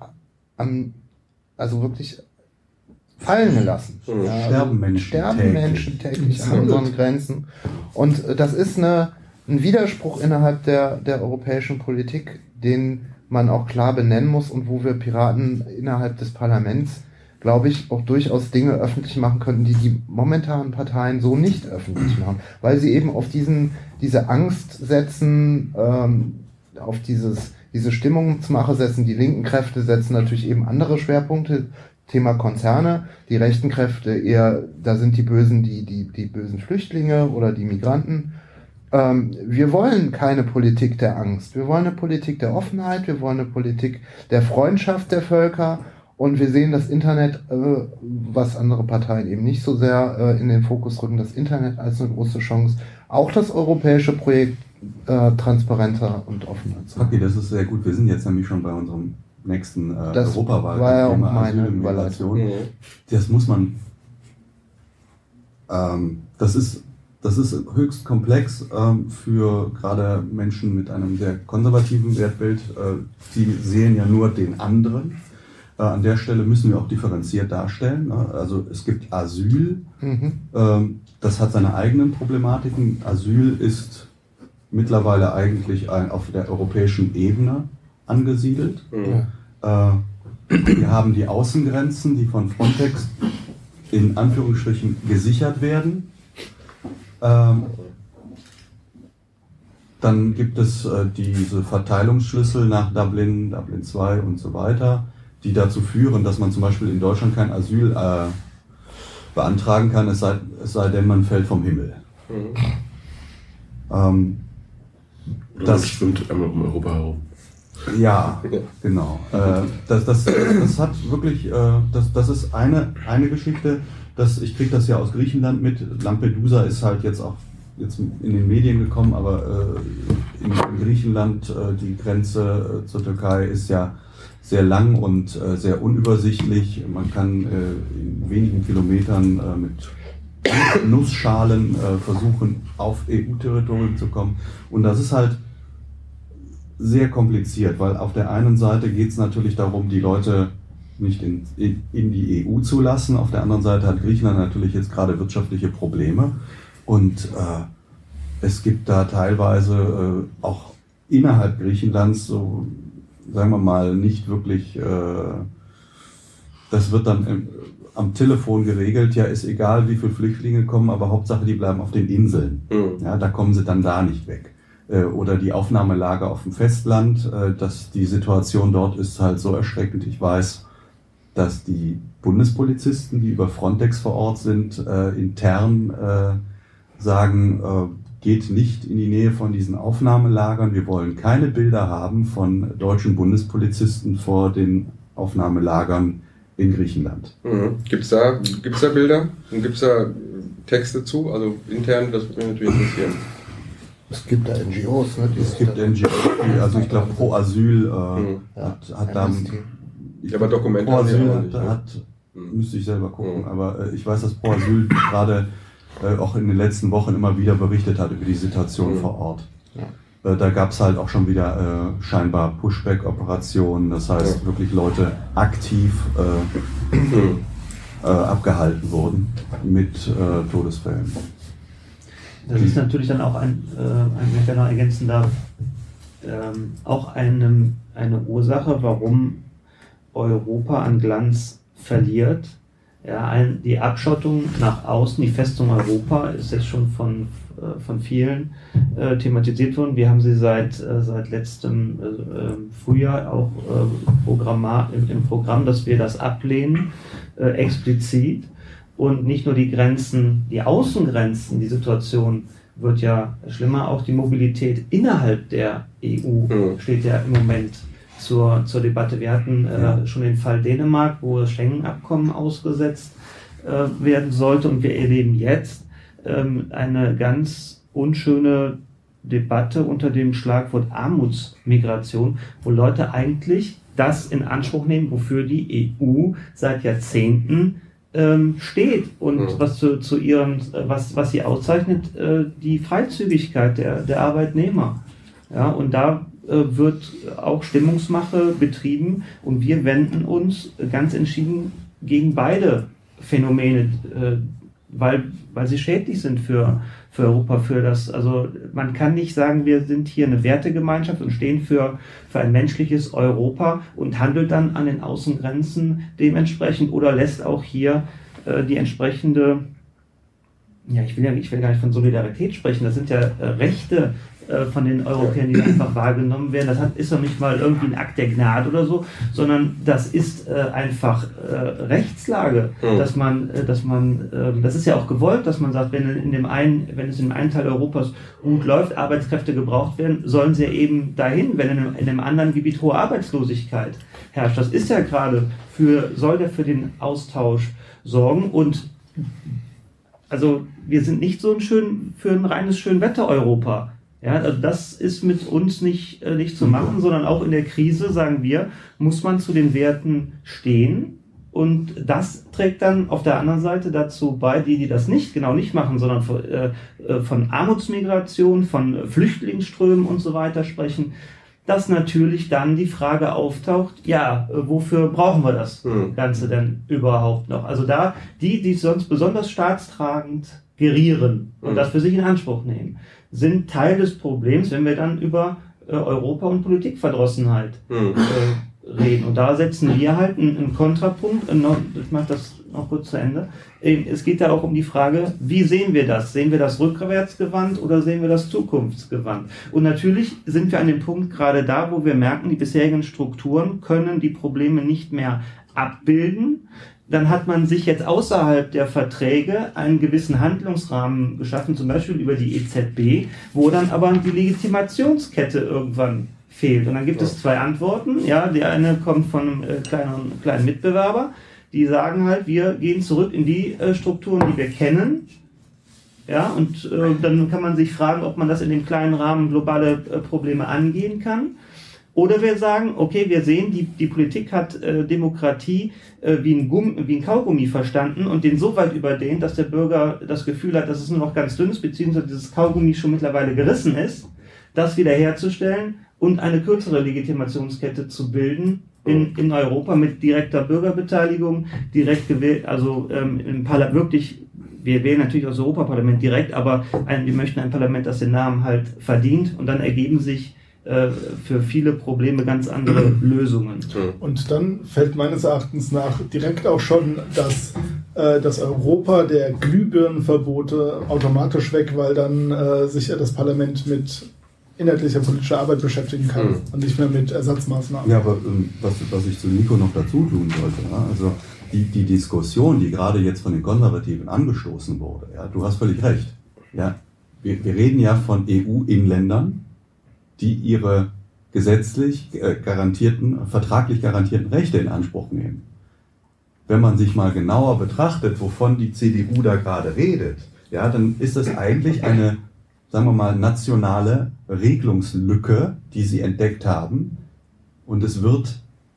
wirklich fallen gelassen. Sterben Menschen täglich an unseren Grenzen. Und das ist ein Widerspruch innerhalb der europäischen Politik, den man auch klar benennen muss und wo wir Piraten innerhalb des Parlaments, glaube ich, auch durchaus Dinge öffentlich machen könnten, die momentanen Parteien so nicht öffentlich machen, weil sie eben auf diese Angst setzen, auf diese Stimmungsmache setzen. Die linken Kräfte setzen natürlich eben andere Schwerpunkte, Thema Konzerne, die rechten Kräfte eher, da sind die Bösen, die bösen Flüchtlinge oder die Migranten. Wir wollen keine Politik der Angst, wir wollen eine Politik der Offenheit, wir wollen eine Politik der Freundschaft der Völker. Und wir sehen das Internet, was andere Parteien eben nicht so sehr in den Fokus rücken, das Internet als eine große Chance, auch das europäische Projekt transparenter und offener zu machen. Okay, das ist sehr gut. Wir sind jetzt nämlich schon bei unserem nächsten Europawahl. Das war ja auch meine Überleitung. Das muss man, das ist höchst komplex für gerade Menschen mit einem sehr konservativen Wertbild. Die sehen ja nur den anderen. An der Stelle müssen wir auch differenziert darstellen. Also es gibt Asyl, das hat seine eigenen Problematiken. Asyl ist mittlerweile eigentlich auf der europäischen Ebene angesiedelt. Wir haben die Außengrenzen, die von Frontex in Anführungsstrichen gesichert werden. Dann gibt es diese Verteilungsschlüssel nach Dublin, Dublin 2 und so weiter, die dazu führen, dass man zum Beispiel in Deutschland kein Asyl beantragen kann, es sei denn, man fällt vom Himmel. Das schwimmt einmal um Europa herum. Ja, genau. Das hat wirklich, das ist eine Geschichte, ich kriege das ja aus Griechenland mit. Lampedusa ist halt jetzt in den Medien gekommen, aber in Griechenland die Grenze zur Türkei ist ja sehr lang und sehr unübersichtlich. Man kann in wenigen Kilometern mit Nussschalen versuchen, auf EU-Territorium zu kommen. Und das ist halt sehr kompliziert, weil auf der einen Seite geht es natürlich darum, die Leute nicht in die EU zu lassen. Auf der anderen Seite hat Griechenland natürlich jetzt gerade wirtschaftliche Probleme. Und es gibt da teilweise auch innerhalb Griechenlands so, sagen wir mal, nicht wirklich, das wird dann am Telefon geregelt, ja, ist egal, wie viele Flüchtlinge kommen, aber Hauptsache, die bleiben auf den Inseln. Ja, da kommen sie dann da nicht weg. Oder die Aufnahmelager auf dem Festland, die Situation dort ist halt so erschreckend. Ich weiß, dass die Bundespolizisten, die über Frontex vor Ort sind, intern sagen, geht nicht in die Nähe von diesen Aufnahmelagern. Wir wollen keine Bilder haben von deutschen Bundespolizisten vor den Aufnahmelagern in Griechenland. Gibt's da Bilder und gibt es da Texte zu? Also intern, das würde mich natürlich interessieren. Es gibt da NGOs, ne? Es gibt NGOs, also ich glaube Pro Asyl hat da... Ja, aber Dokumente Pro Asyl müsste ich selber gucken, aber ich weiß, dass Pro Asyl gerade auch in den letzten Wochen immer wieder berichtet hat über die Situation vor Ort. Ja. Da gab es halt auch schon wieder scheinbar Pushback-Operationen, das heißt wirklich Leute aktiv abgehalten wurden mit Todesfällen. Das ist natürlich dann auch wenn ich da noch ergänzen darf, auch eine Ursache, warum Europa an Glanz verliert. Ja, die Abschottung nach außen, die Festung Europa, ist jetzt schon von vielen thematisiert worden. Wir haben sie seit letztem Frühjahr auch im Programm, dass wir das ablehnen, explizit. Und nicht nur die Grenzen, die Außengrenzen, die Situation wird ja schlimmer, auch die Mobilität innerhalb der EU steht ja im Moment zur Debatte. Wir hatten schon den Fall Dänemark, wo das Schengen-Abkommen ausgesetzt werden sollte, und wir erleben jetzt eine ganz unschöne Debatte unter dem Schlagwort Armutsmigration, wo Leute eigentlich das in Anspruch nehmen, wofür die EU seit Jahrzehnten steht und was sie auszeichnet, die Freizügigkeit der Arbeitnehmer. Ja, und da wird auch Stimmungsmache betrieben, und wir wenden uns ganz entschieden gegen beide Phänomene, weil sie schädlich sind für Europa, also man kann nicht sagen, wir sind hier eine Wertegemeinschaft und stehen für ein menschliches Europa und handelt dann an den Außengrenzen dementsprechend oder lässt auch hier die entsprechende, ich will gar nicht von Solidarität sprechen, das sind ja Rechte von den Europäern, die einfach wahrgenommen werden. Das ist doch nicht mal irgendwie ein Akt der Gnade oder so, sondern das ist einfach Rechtslage, dass man, das ist ja auch gewollt, dass man sagt, wenn es in dem einen Teil Europas gut läuft, Arbeitskräfte gebraucht werden, sollen sie eben dahin, wenn in einem anderen Gebiet hohe Arbeitslosigkeit herrscht. Das ist ja gerade soll ja für den Austausch sorgen, und also wir sind nicht so für ein reines Schönwetter-Europa. Ja, also das ist mit uns nicht zu machen, sondern auch in der Krise, sagen wir, muss man zu den Werten stehen, und das trägt dann auf der anderen Seite dazu bei, die das nicht machen, sondern von Armutsmigration, von Flüchtlingsströmen und so weiter sprechen, dass natürlich dann die Frage auftaucht, wofür brauchen wir das Ganze denn überhaupt noch? Also da, die sonst besonders staatstragend gerieren und das für sich in Anspruch nehmen, sind Teil des Problems, wenn wir dann über Europa und Politikverdrossenheit reden. Und da setzen wir halt einen Kontrapunkt. Ich mache das noch kurz zu Ende. Es geht ja auch um die Frage, wie sehen wir das? Sehen wir das rückwärtsgewandt oder sehen wir das zukunftsgewandt? Und natürlich sind wir an dem Punkt gerade da, wo wir merken, die bisherigen Strukturen können die Probleme nicht mehr abbilden. Dann hat man sich jetzt außerhalb der Verträge einen gewissen Handlungsrahmen geschaffen, zum Beispiel über die EZB, wo dann aber die Legitimationskette irgendwann fehlt. Und dann gibt es zwei Antworten. Ja, die eine kommt von einem kleinen Mitbewerber, die sagen halt, wir gehen zurück in die Strukturen, die wir kennen. Ja, und dann kann man sich fragen, ob man das in dem kleinen Rahmen globale Probleme angehen kann. Oder wir sagen, okay, wir sehen, die Politik hat Demokratie wie ein Kaugummi verstanden und den so weit überdehnt, dass der Bürger das Gefühl hat, dass es nur noch ganz dünn ist, beziehungsweise dieses Kaugummi schon mittlerweile gerissen ist, das wiederherzustellen und eine kürzere Legitimationskette zu bilden in Europa mit direkter Bürgerbeteiligung, direkt gewählt, also im Parlament wirklich. Wir wählen natürlich das Europaparlament direkt, aber wir möchten ein Parlament, das den Namen halt verdient, und dann ergeben sich für viele Probleme ganz andere Lösungen. Und dann fällt meines Erachtens nach direkt auch schon das Europa der Glühbirnenverbote automatisch weg, weil dann sich ja das Parlament mit inhaltlicher politischer Arbeit beschäftigen kann und nicht mehr mit Ersatzmaßnahmen. Ja, aber was ich zu Nico noch dazu tun sollte, ja, also die Diskussion, die gerade jetzt von den Konservativen angestoßen wurde, ja, du hast völlig recht. Ja, wir reden ja von EU-Inländern, die ihre gesetzlich vertraglich garantierten Rechte in Anspruch nehmen. Wenn man sich mal genauer betrachtet, wovon die CDU da gerade redet, ja, dann ist es eigentlich eine, sagen wir mal, nationale Regelungslücke, die sie entdeckt haben. Und es wird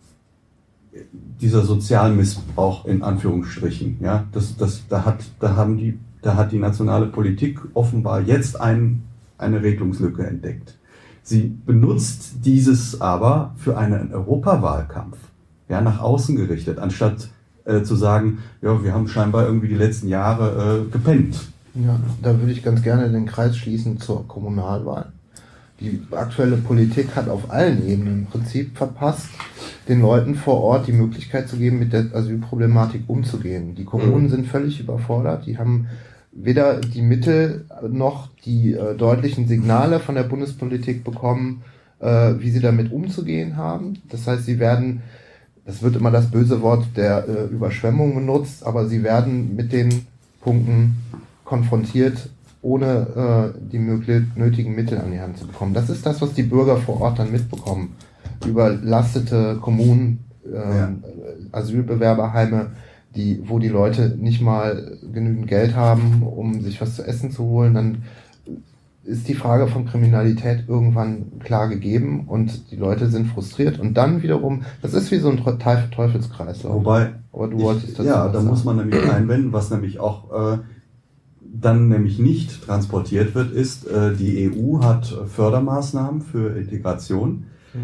dieser Sozialmissbrauch in Anführungsstrichen, ja, da hat die nationale Politik offenbar jetzt eine Regelungslücke entdeckt. Sie benutzt dieses aber für einen Europawahlkampf, ja, nach außen gerichtet, anstatt zu sagen, ja, wir haben scheinbar irgendwie die letzten Jahre gepennt. Ja, da würde ich ganz gerne den Kreis schließen zur Kommunalwahl. Die aktuelle Politik hat auf allen Ebenen im Prinzip verpasst, den Leuten vor Ort die Möglichkeit zu geben, mit der Asylproblematik umzugehen. Die Kommunen sind völlig überfordert, die haben weder die Mittel noch die deutlichen Signale von der Bundespolitik bekommen, wie sie damit umzugehen haben. Das heißt, sie werden, das wird immer das böse Wort der Überschwemmung benutzt, aber sie werden mit den Punkten konfrontiert, ohne die nötigen Mittel an die Hand zu bekommen. Das ist das, was die Bürger vor Ort dann mitbekommen. Überlastete Kommunen, Asylbewerberheime, wo die Leute nicht mal genügend Geld haben, um sich was zu essen zu holen, dann ist die Frage von Kriminalität irgendwann klar gegeben und die Leute sind frustriert. Und dann wiederum, das ist wie so ein Teufelskreislauf. Wobei, aber du wolltest dazu ja, da muss man nämlich einwenden, was nämlich auch dann nämlich nicht transportiert wird, ist, die EU hat Fördermaßnahmen für Integration.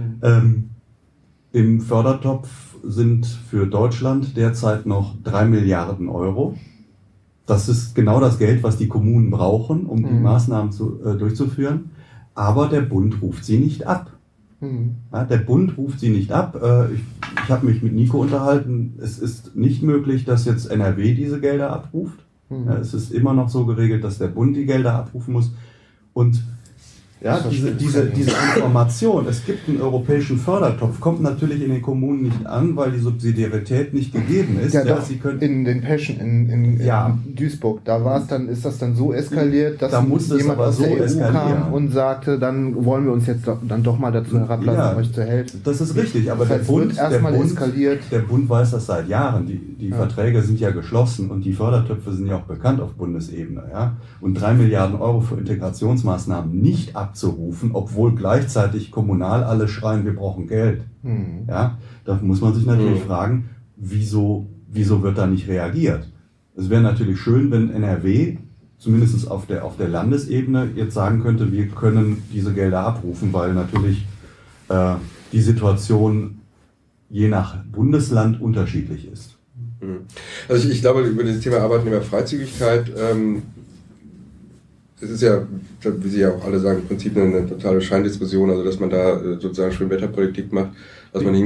Im Fördertopf sind für Deutschland derzeit noch 3 Milliarden Euro. Das ist genau das Geld, was die Kommunen brauchen, um die Maßnahmen durchzuführen. Aber der Bund ruft sie nicht ab. Ja, der Bund ruft sie nicht ab. Ich habe mich mit Nico unterhalten. Es ist nicht möglich, dass jetzt NRW diese Gelder abruft. Ja, es ist immer noch so geregelt, dass der Bund die Gelder abrufen muss. Und ja, diese Information, es gibt einen europäischen Fördertopf, kommt natürlich in den Kommunen nicht an, weil die Subsidiarität nicht gegeben ist. Ja, doch, sie können in den Passion in Duisburg, da war es dann, ist das dann so eskaliert, dass jemand aus der EU kam und sagte, dann wollen wir uns jetzt dann doch mal dazu herablassen, euch zu helfen. Das ist richtig, aber der Bund weiß das seit Jahren. Die Verträge sind ja geschlossen und die Fördertöpfe sind ja auch bekannt auf Bundesebene. Ja? Und 3 Milliarden Euro für Integrationsmaßnahmen nicht abzurufen, obwohl gleichzeitig kommunal alle schreien, wir brauchen Geld. Ja, da muss man sich natürlich fragen, wieso wird da nicht reagiert? Es wäre natürlich schön, wenn NRW, zumindest auf der Landesebene, jetzt sagen könnte, wir können diese Gelder abrufen, weil natürlich die Situation je nach Bundesland unterschiedlich ist. Also ich glaube, über das Thema Arbeitnehmerfreizügigkeit es ist ja, wie Sie ja auch alle sagen, im Prinzip eine totale Scheindiskussion, also dass man da sozusagen Schönwetterpolitik macht, dass man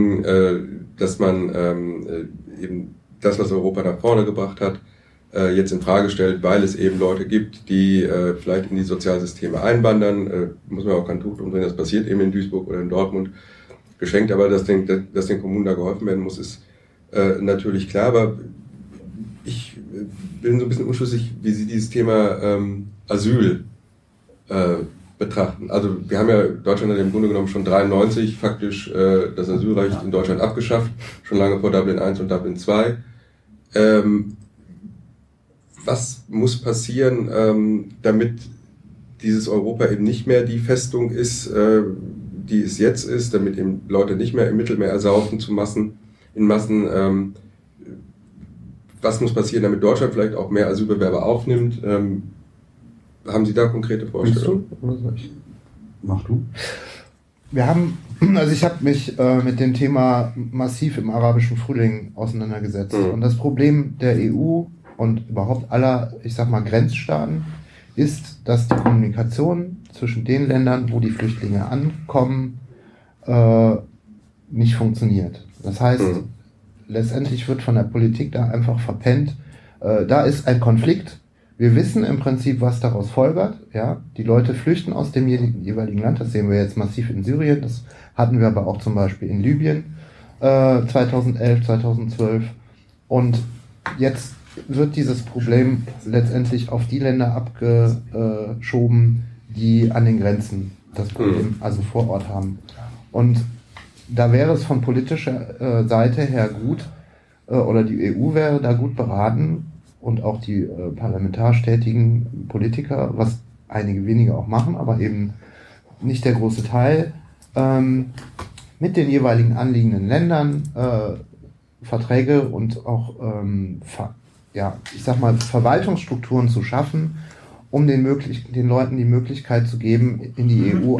eben das, was Europa nach vorne gebracht hat, jetzt in Frage stellt, weil es eben Leute gibt, die vielleicht in die Sozialsysteme einwandern, muss man auch kein Tuch umdrehen, das passiert eben in Duisburg oder in Dortmund, geschenkt, aber dass den Kommunen da geholfen werden muss, ist natürlich klar, aber ich bin so ein bisschen unschlüssig, wie Sie dieses Thema Asyl betrachten. Also wir haben ja, Deutschland hat im Grunde genommen schon 1993 faktisch das Asylrecht in Deutschland abgeschafft, schon lange vor Dublin I und Dublin II. Was muss passieren, damit dieses Europa eben nicht mehr die Festung ist, die es jetzt ist, damit eben Leute nicht mehr im Mittelmeer ersaufen in Massen. Was muss passieren, damit Deutschland vielleicht auch mehr Asylbewerber aufnimmt? Haben Sie da konkrete Vorstellungen? Mach du. Ich habe mich mit dem Thema massiv im arabischen Frühling auseinandergesetzt. Und das Problem der EU und überhaupt aller, ich sag mal, Grenzstaaten ist, dass die Kommunikation zwischen den Ländern, wo die Flüchtlinge ankommen, nicht funktioniert. Das heißt, letztendlich wird von der Politik da einfach verpennt. Da ist ein Konflikt. Wir wissen im Prinzip, was daraus folgert. Ja? Die Leute flüchten aus dem jeweiligen Land. Das sehen wir jetzt massiv in Syrien. Das hatten wir aber auch zum Beispiel in Libyen 2011, 2012. Und jetzt wird dieses Problem letztendlich auf die Länder abgeschoben, die an den Grenzen das Problem also vor Ort haben. Und da wäre es von politischer Seite her gut, oder die EU wäre da gut beraten und auch die parlamentarisch tätigen Politiker, was einige wenige auch machen, aber eben nicht der große Teil, mit den jeweiligen anliegenden Ländern Verträge und auch Verwaltungsstrukturen zu schaffen, um den Leuten die Möglichkeit zu geben, in die EU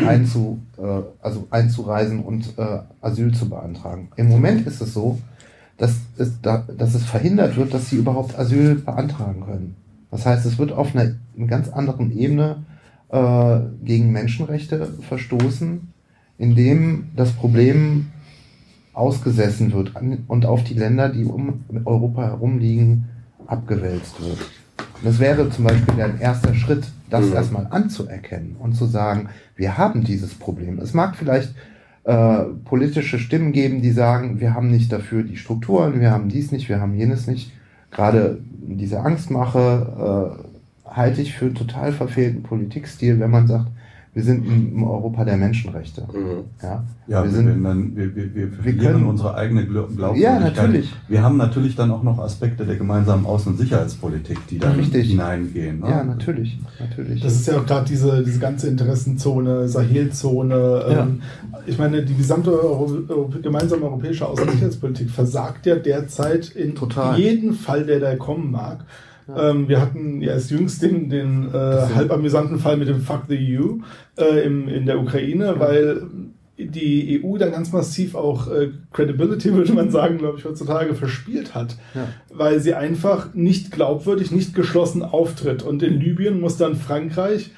einzureisen und Asyl zu beantragen. Im Moment ist es so, dass es verhindert wird, dass sie überhaupt Asyl beantragen können. Das heißt, es wird auf einer ganz anderen Ebene gegen Menschenrechte verstoßen, indem das Problem ausgesessen wird und auf die Länder, die um Europa herum liegen, abgewälzt wird. Das wäre zum Beispiel ein erster Schritt, das erstmal anzuerkennen und zu sagen, wir haben dieses Problem. Es mag vielleicht politische Stimmen geben, die sagen, wir haben nicht dafür die Strukturen, wir haben dies nicht, wir haben jenes nicht. Gerade diese Angstmache halte ich für total verfehlten Politikstil, wenn man sagt, wir sind im Europa der Menschenrechte. Wir verlieren unsere eigene Glaubwürdigkeit. Ja, natürlich. Wir haben natürlich dann auch noch Aspekte der gemeinsamen Außen- und Sicherheitspolitik, die da hineingehen. Ne? Ja, natürlich. Das ist ja auch gerade diese ganze Interessenzone, Sahelzone. Ich meine, die gesamte gemeinsame europäische Außen- und Sicherheitspolitik versagt ja derzeit in jedem Fall, der da kommen mag. Wir hatten ja erst jüngst den halb amüsanten Fall mit dem Fuck the EU in der Ukraine, weil die EU da ganz massiv auch Credibility, würde man sagen, glaube ich, heutzutage verspielt hat, weil sie einfach nicht glaubwürdig, nicht geschlossen auftritt. Und in Libyen muss dann Frankreich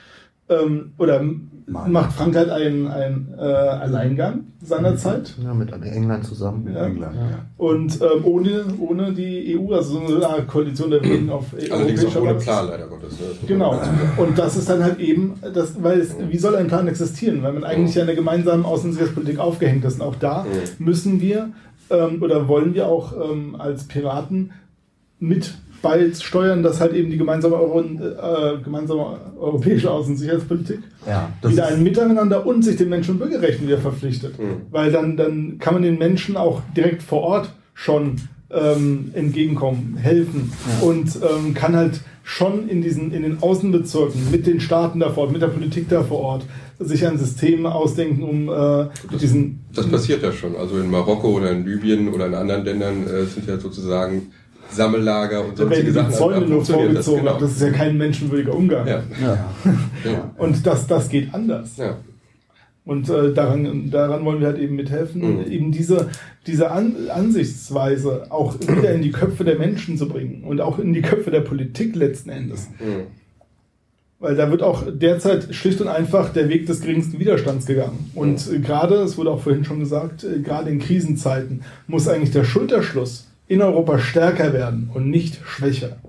macht Frankreich einen Alleingang seinerzeit. Ja, mit England zusammen. Und ohne die EU, also so eine Koalition der Wegen auf europäischer ohne Plan, leider Gottes. Genau. Und das ist dann halt eben, wie soll ein Plan existieren, weil man eigentlich ja in der gemeinsamen Außen- und Sicherheitspolitik aufgehängt ist. Und auch da müssen wir oder wollen wir auch als Piraten mit beisteuern, dass halt eben die gemeinsame europäische Außen- und Sicherheitspolitik wieder ein Miteinander und sich den Menschen- und Bürgerrechten wieder verpflichtet. Weil dann kann man den Menschen auch direkt vor Ort schon entgegenkommen, helfen und kann halt schon in den Außenbezirken mit den Staaten da vor Ort, mit der Politik da vor Ort sich ein System ausdenken, Das passiert ja schon. Also in Marokko oder in Libyen oder in anderen Ländern sind ja sozusagen Sammellager und sonstige Sachen. Zäune nur vorgezogen. Das ist ja kein menschenwürdiger Umgang. Und das geht anders. Ja. Und daran wollen wir halt eben mithelfen, eben diese Ansichtsweise auch wieder in die Köpfe der Menschen zu bringen und auch in die Köpfe der Politik letzten Endes. Weil da wird auch derzeit schlicht und einfach der Weg des geringsten Widerstands gegangen. Und gerade, es wurde auch vorhin schon gesagt, gerade in Krisenzeiten muss eigentlich der Schulterschluss in Europa stärker werden und nicht schwächer.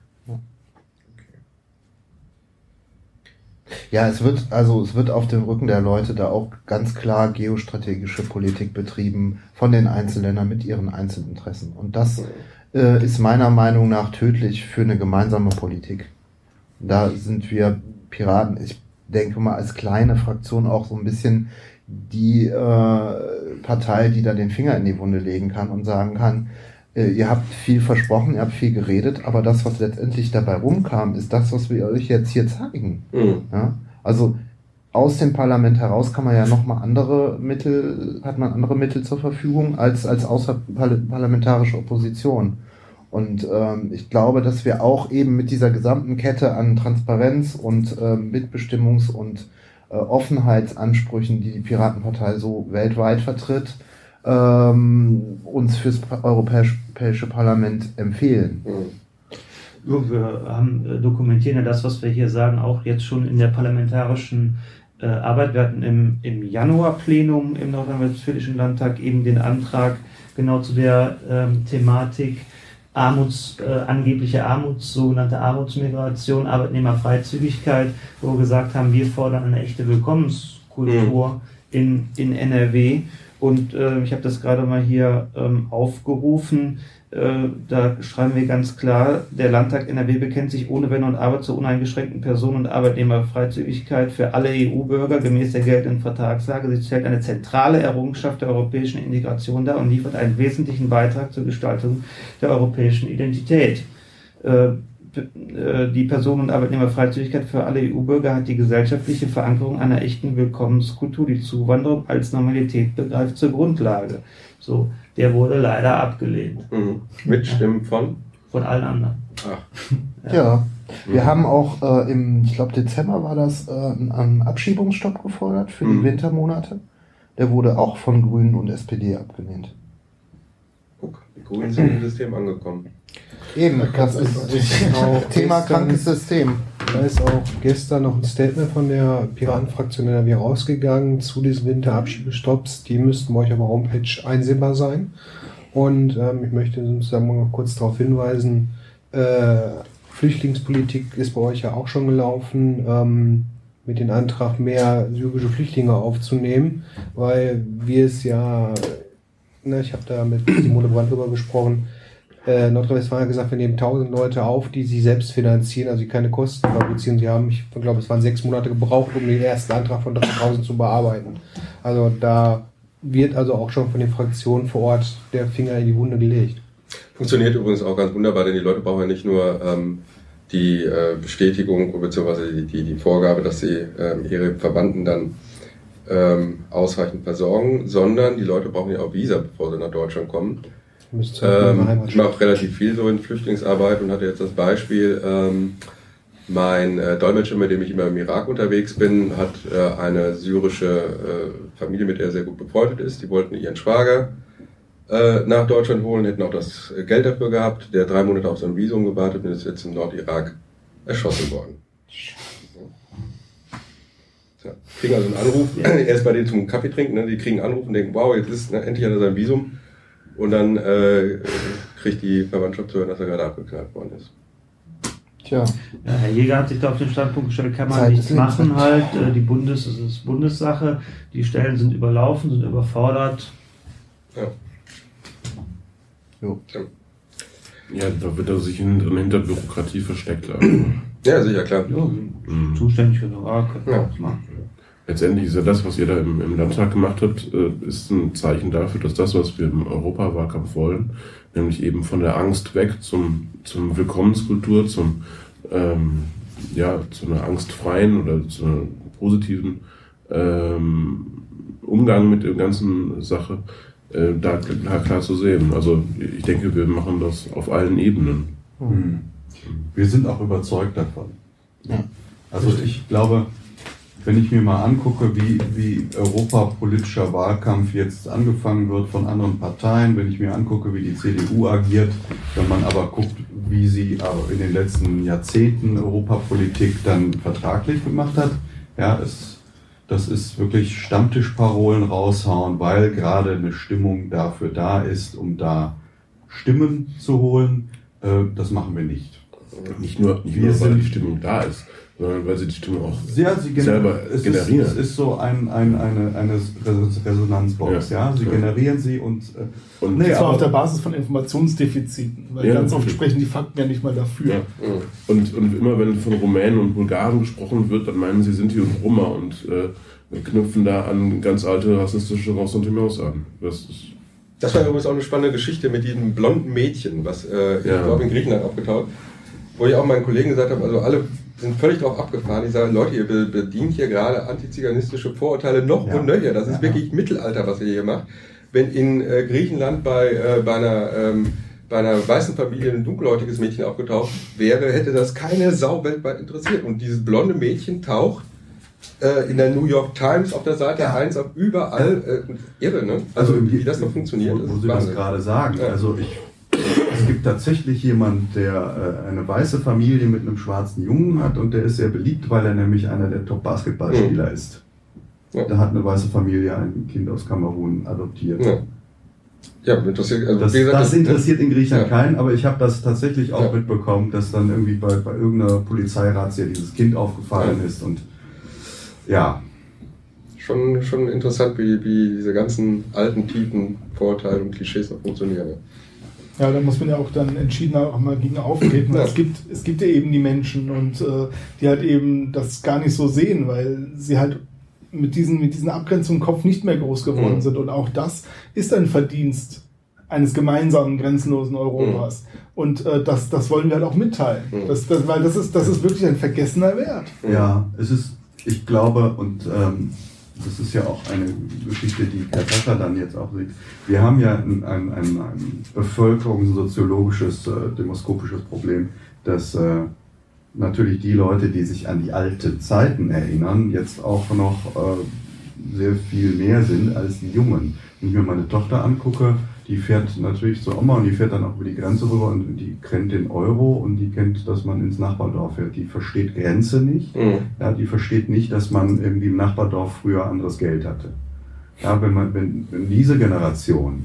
Ja, es wird auf dem Rücken der Leute da auch ganz klar geostrategische Politik betrieben von den Einzelländern mit ihren Einzelinteressen. Und das ist meiner Meinung nach tödlich für eine gemeinsame Politik. Da sind wir Piraten, ich denke mal, als kleine Fraktion auch so ein bisschen die Partei, die da den Finger in die Wunde legen kann und sagen kann, ihr habt viel versprochen, ihr habt viel geredet, aber das, was letztendlich dabei rumkam, ist das, was wir euch jetzt hier zeigen. Ja? Also aus dem Parlament heraus kann man ja nochmal andere Mittel zur Verfügung als außerparlamentarische Opposition. Und ich glaube, dass wir auch eben mit dieser gesamten Kette an Transparenz und Mitbestimmungs- und Offenheitsansprüchen, die die Piratenpartei so weltweit vertritt, uns fürs Europäische Parlament empfehlen. Wir dokumentieren ja das, was wir hier sagen, auch jetzt schon in der parlamentarischen Arbeit. Wir hatten im Januar-Plenum im Nordrhein-Westfälischen Landtag eben den Antrag genau zu der Thematik angebliche sogenannte Armutsmigration, Arbeitnehmerfreizügigkeit, wo wir gesagt haben, wir fordern eine echte Willkommenskultur in NRW. Und ich habe das gerade mal hier aufgerufen. Da schreiben wir ganz klar, der Landtag NRW bekennt sich ohne Wenn und Aber zur uneingeschränkten Personen- und Arbeitnehmerfreizügigkeit für alle EU-Bürger gemäß der geltenden Vertragslage. Sie stellt eine zentrale Errungenschaft der europäischen Integration dar und liefert einen wesentlichen Beitrag zur Gestaltung der europäischen Identität. Die Personen- und Arbeitnehmerfreizügigkeit für alle EU-Bürger hat die gesellschaftliche Verankerung einer echten Willkommenskultur, die Zuwanderung als Normalität begreift, zur Grundlage. So, der wurde leider abgelehnt. Mit Stimmen von? Von allen anderen. Ach. Ja, wir haben auch ich glaube Dezember war das, einen Abschiebungsstopp gefordert für die Wintermonate. Der wurde auch von Grünen und SPD abgelehnt. Guck, die Grünen sind im System angekommen. Eben, das ist Thema krankes System. Da ist auch gestern noch ein Statement von der Piratenfraktion NRW rausgegangen zu diesen Winterabschiebestopps. Die müssten bei euch auf der Homepage einsehbar sein. Und ich möchte sozusagen noch kurz darauf hinweisen, Flüchtlingspolitik ist bei euch ja auch schon gelaufen, mit dem Antrag, mehr syrische Flüchtlinge aufzunehmen, weil wir es ja, ich habe da mit Simone Brandt drüber gesprochen, Nordrhein-Westfalen hat gesagt, wir nehmen 1000 Leute auf, die sie selbst finanzieren, also die keine Kosten fabrizieren. Sie haben, ich glaube, es waren 6 Monate gebraucht, um den ersten Antrag von 3000 zu bearbeiten. Also da wird also auch schon von den Fraktionen vor Ort der Finger in die Wunde gelegt. Funktioniert übrigens auch ganz wunderbar, denn die Leute brauchen ja nicht nur die Bestätigung bzw. die Vorgabe, dass sie ihre Verwandten dann ausreichend versorgen, sondern die Leute brauchen ja auch Visa, bevor sie nach Deutschland kommen. Ich mache auch relativ viel so in Flüchtlingsarbeit und hatte jetzt das Beispiel, mein Dolmetscher, mit dem ich immer im Irak unterwegs bin, hat eine syrische Familie, mit der er sehr gut befreundet ist. Die wollten ihren Schwager nach Deutschland holen, hätten auch das Geld dafür gehabt. Der 3 Monate auf sein Visum gewartet und ist jetzt im Nordirak erschossen worden. Ja, kriegen also einen Anruf, erst bei denen zum Kaffee trinken, ne? Die kriegen einen Anruf und denken, wow, jetzt ist endlich hat er sein Visum. Und dann kriegt die Verwandtschaft zu hören, dass er gerade abgeknallt worden ist. Tja. Ja, Herr Jäger hat sich da auf den Standpunkt gestellt, kann man nichts machen halt. Es ist Bundessache, die Stellen sind überlaufen, sind überfordert. Ja. Jo. Ja, da wird er sich hinter Bürokratie versteckt. Ja, sicher, klar. Ja, zuständig für Irak, kann man das machen. Letztendlich ist ja das, was ihr da im Landtag gemacht habt, ist ein Zeichen dafür, dass das, was wir im Europawahlkampf wollen, nämlich eben von der Angst weg zum Willkommenskultur, zu einer angstfreien oder zu einer positiven Umgang mit der ganzen Sache, da klar zu sehen. Also ich denke, wir machen das auf allen Ebenen. Wir sind auch überzeugt davon. Ja. Also ich glaube, wenn ich mir mal angucke, wie europapolitischer Wahlkampf jetzt angefangen wird von anderen Parteien, wenn ich mir angucke, wie die CDU agiert, wenn man aber guckt, wie sie in den letzten Jahrzehnten Europapolitik dann vertraglich gemacht hat, ja, das ist wirklich Stammtischparolen raushauen, weil gerade eine Stimmung dafür da ist, um da Stimmen zu holen. Das machen wir nicht. Nicht nur, weil die Stimmung da ist, sondern weil sie die Stimmung auch selber generieren. Es ist so eine Resonanzbox. Ja. Sie generieren sie und zwar auf der Basis von Informationsdefiziten, weil ganz oft sprechen die Fakten ja nicht mal dafür. Ja. Und immer wenn von Rumänen und Bulgaren gesprochen wird, dann meinen sie Sinti und Roma und knüpfen da an ganz alte rassistische Ressentiments an. Das war übrigens auch eine spannende Geschichte mit diesem blonden Mädchen, was ich glaube in Griechenland aufgetaucht, wo ich auch meinen Kollegen gesagt habe, also alle sind völlig drauf abgefahren. Ich sage, Leute, ihr bedient hier gerade antiziganistische Vorurteile noch und nöcher. Das ist wirklich Mittelalter, was ihr hier macht. Wenn in Griechenland bei einer weißen Familie ein dunkelhäutiges Mädchen aufgetaucht wäre, hätte das keine Sau weltweit interessiert. Und dieses blonde Mädchen taucht in der New York Times auf der Seite 1 auf überall. Irre, ne? Also wie das noch funktioniert. Wo Sie das gerade sagen. Ja. Also es gibt tatsächlich jemand, der eine weiße Familie mit einem schwarzen Jungen hat und der ist sehr beliebt, weil er nämlich einer der Top-Basketballspieler ist. Ja. Da hat eine weiße Familie ein Kind aus Kamerun adoptiert. Ja, interessiert, also das interessiert in Griechenland keinen, aber ich habe das tatsächlich auch mitbekommen, dass dann irgendwie bei irgendeiner Polizeirazzia dieses Kind aufgefallen ist und Schon interessant, wie diese ganzen alten, tiefen Vorurteile und Klischees noch funktionieren. Ja, da muss man ja auch dann entschiedener auch mal gegen auftreten. Es gibt ja eben die Menschen und die halt eben das gar nicht so sehen, weil sie halt mit diesen Abgrenzungen im Kopf nicht mehr groß geworden sind. Und auch das ist ein Verdienst eines gemeinsamen, grenzenlosen Europas. Und das wollen wir halt auch mitteilen. Weil das ist wirklich ein vergessener Wert. Ja, ich glaube, und das ist ja auch eine Geschichte, die Herr Tascher dann jetzt auch sieht. Wir haben ja ein bevölkerungssoziologisches, demoskopisches Problem, dass natürlich die Leute, die sich an die alten Zeiten erinnern, jetzt auch noch sehr viel mehr sind als die Jungen. Wenn ich mir meine Tochter angucke, die fährt natürlich zur Oma und die fährt dann auch über die Grenze rüber und die kennt den Euro und die kennt, dass man ins Nachbardorf fährt. Die versteht Grenze nicht. Ja, die versteht nicht, dass man irgendwie im Nachbardorf früher anderes Geld hatte. Ja, wenn diese Generation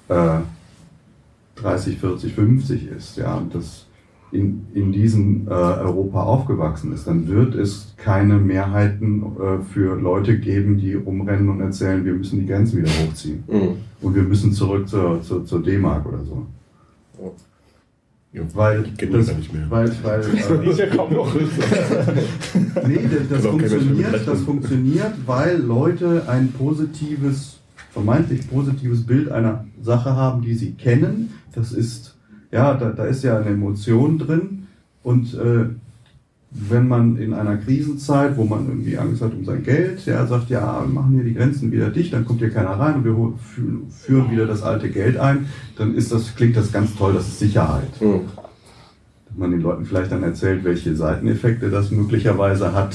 30, 40, 50 ist, ja, und das in diesem Europa aufgewachsen ist, dann wird es keine Mehrheiten für Leute geben, die rumrennen und erzählen, wir müssen die Grenzen wieder hochziehen. Und wir müssen zurück zur D-Mark oder so. Ja, weil die kennen das gar nicht mehr. Ich ja kaum noch. Nee, das funktioniert, weil Leute ein vermeintlich positives Bild einer Sache haben, die sie kennen. Das ist da ist ja eine Emotion drin und wenn man in einer Krisenzeit, wo man irgendwie Angst hat um sein Geld, sagt, wir machen hier die Grenzen wieder dicht, dann kommt hier keiner rein und wir führen wieder das alte Geld ein, dann klingt das ganz toll, das ist Sicherheit. Dass man den Leuten vielleicht dann erzählt, welche Seiteneffekte das möglicherweise hat,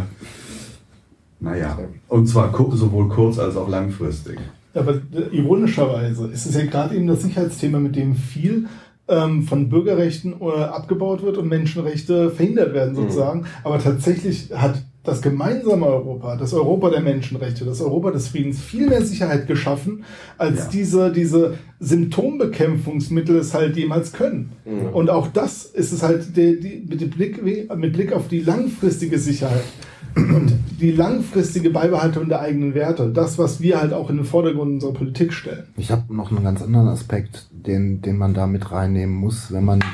und zwar sowohl kurz- als auch langfristig. Aber ironischerweise ist es ja gerade eben das Sicherheitsthema, mit dem viel von Bürgerrechten abgebaut wird und Menschenrechte verhindert werden sozusagen. Aber tatsächlich hat das gemeinsame Europa, das Europa der Menschenrechte, das Europa des Friedens viel mehr Sicherheit geschaffen, als diese Symptombekämpfungsmittel es halt jemals können. Und auch das ist es halt mit Blick auf die langfristige Sicherheit und die langfristige Beibehaltung der eigenen Werte, das, was wir halt auch in den Vordergrund unserer Politik stellen. Ich habe noch einen ganz anderen Aspekt, den man da mit reinnehmen muss, wenn man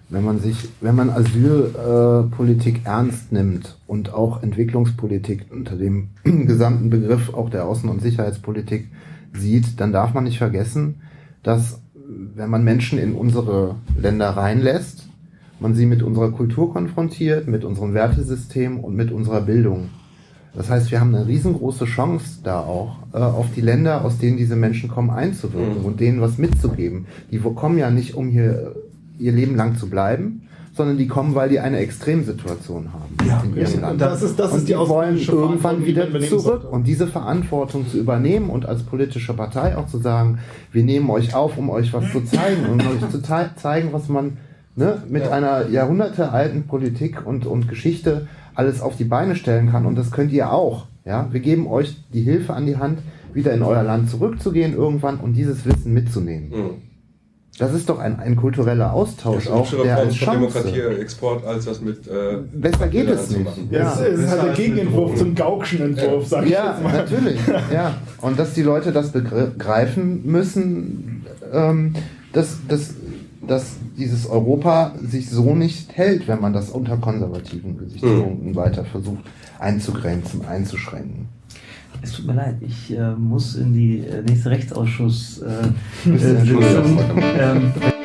Asylpolitik ernst nimmt und auch Entwicklungspolitik unter dem gesamten Begriff auch der Außen- und Sicherheitspolitik sieht, dann darf man nicht vergessen, dass wenn man Menschen in unsere Länder reinlässt, man sie mit unserer Kultur konfrontiert, mit unserem Wertesystem und mit unserer Bildung. Das heißt, wir haben eine riesengroße Chance da auch, auf die Länder, aus denen diese Menschen kommen, einzuwirken und denen was mitzugeben. Die kommen ja nicht, um hier ihr Leben lang zu bleiben, sondern die kommen, weil die eine Extremsituation haben in ihrem Land. Das ist die wollen irgendwann wieder zurück. Und diese Verantwortung zu übernehmen und als politische Partei auch zu sagen, wir nehmen euch auf, um euch was zu zeigen und euch zu zeigen, was man mit einer jahrhundertealten Politik und Geschichte alles auf die Beine stellen kann. Und das könnt ihr auch. Ja? Wir geben euch die Hilfe an die Hand, wieder in euer Land zurückzugehen irgendwann und dieses Wissen mitzunehmen. Das ist doch ein kultureller Austausch auch, der als Chance. Demokratie-Export als das mit besser geht es nicht. Ja, es ist halt der Gegenentwurf zum Gaukschen Entwurf, sag ich jetzt mal. Natürlich. Ja. Und dass die Leute das begreifen müssen, dass dieses Europa sich so nicht hält, wenn man das unter konservativen Gesichtspunkten weiter versucht einzugrenzen, einzuschränken. Es tut mir leid, ich muss in die nächste Rechtsausschuss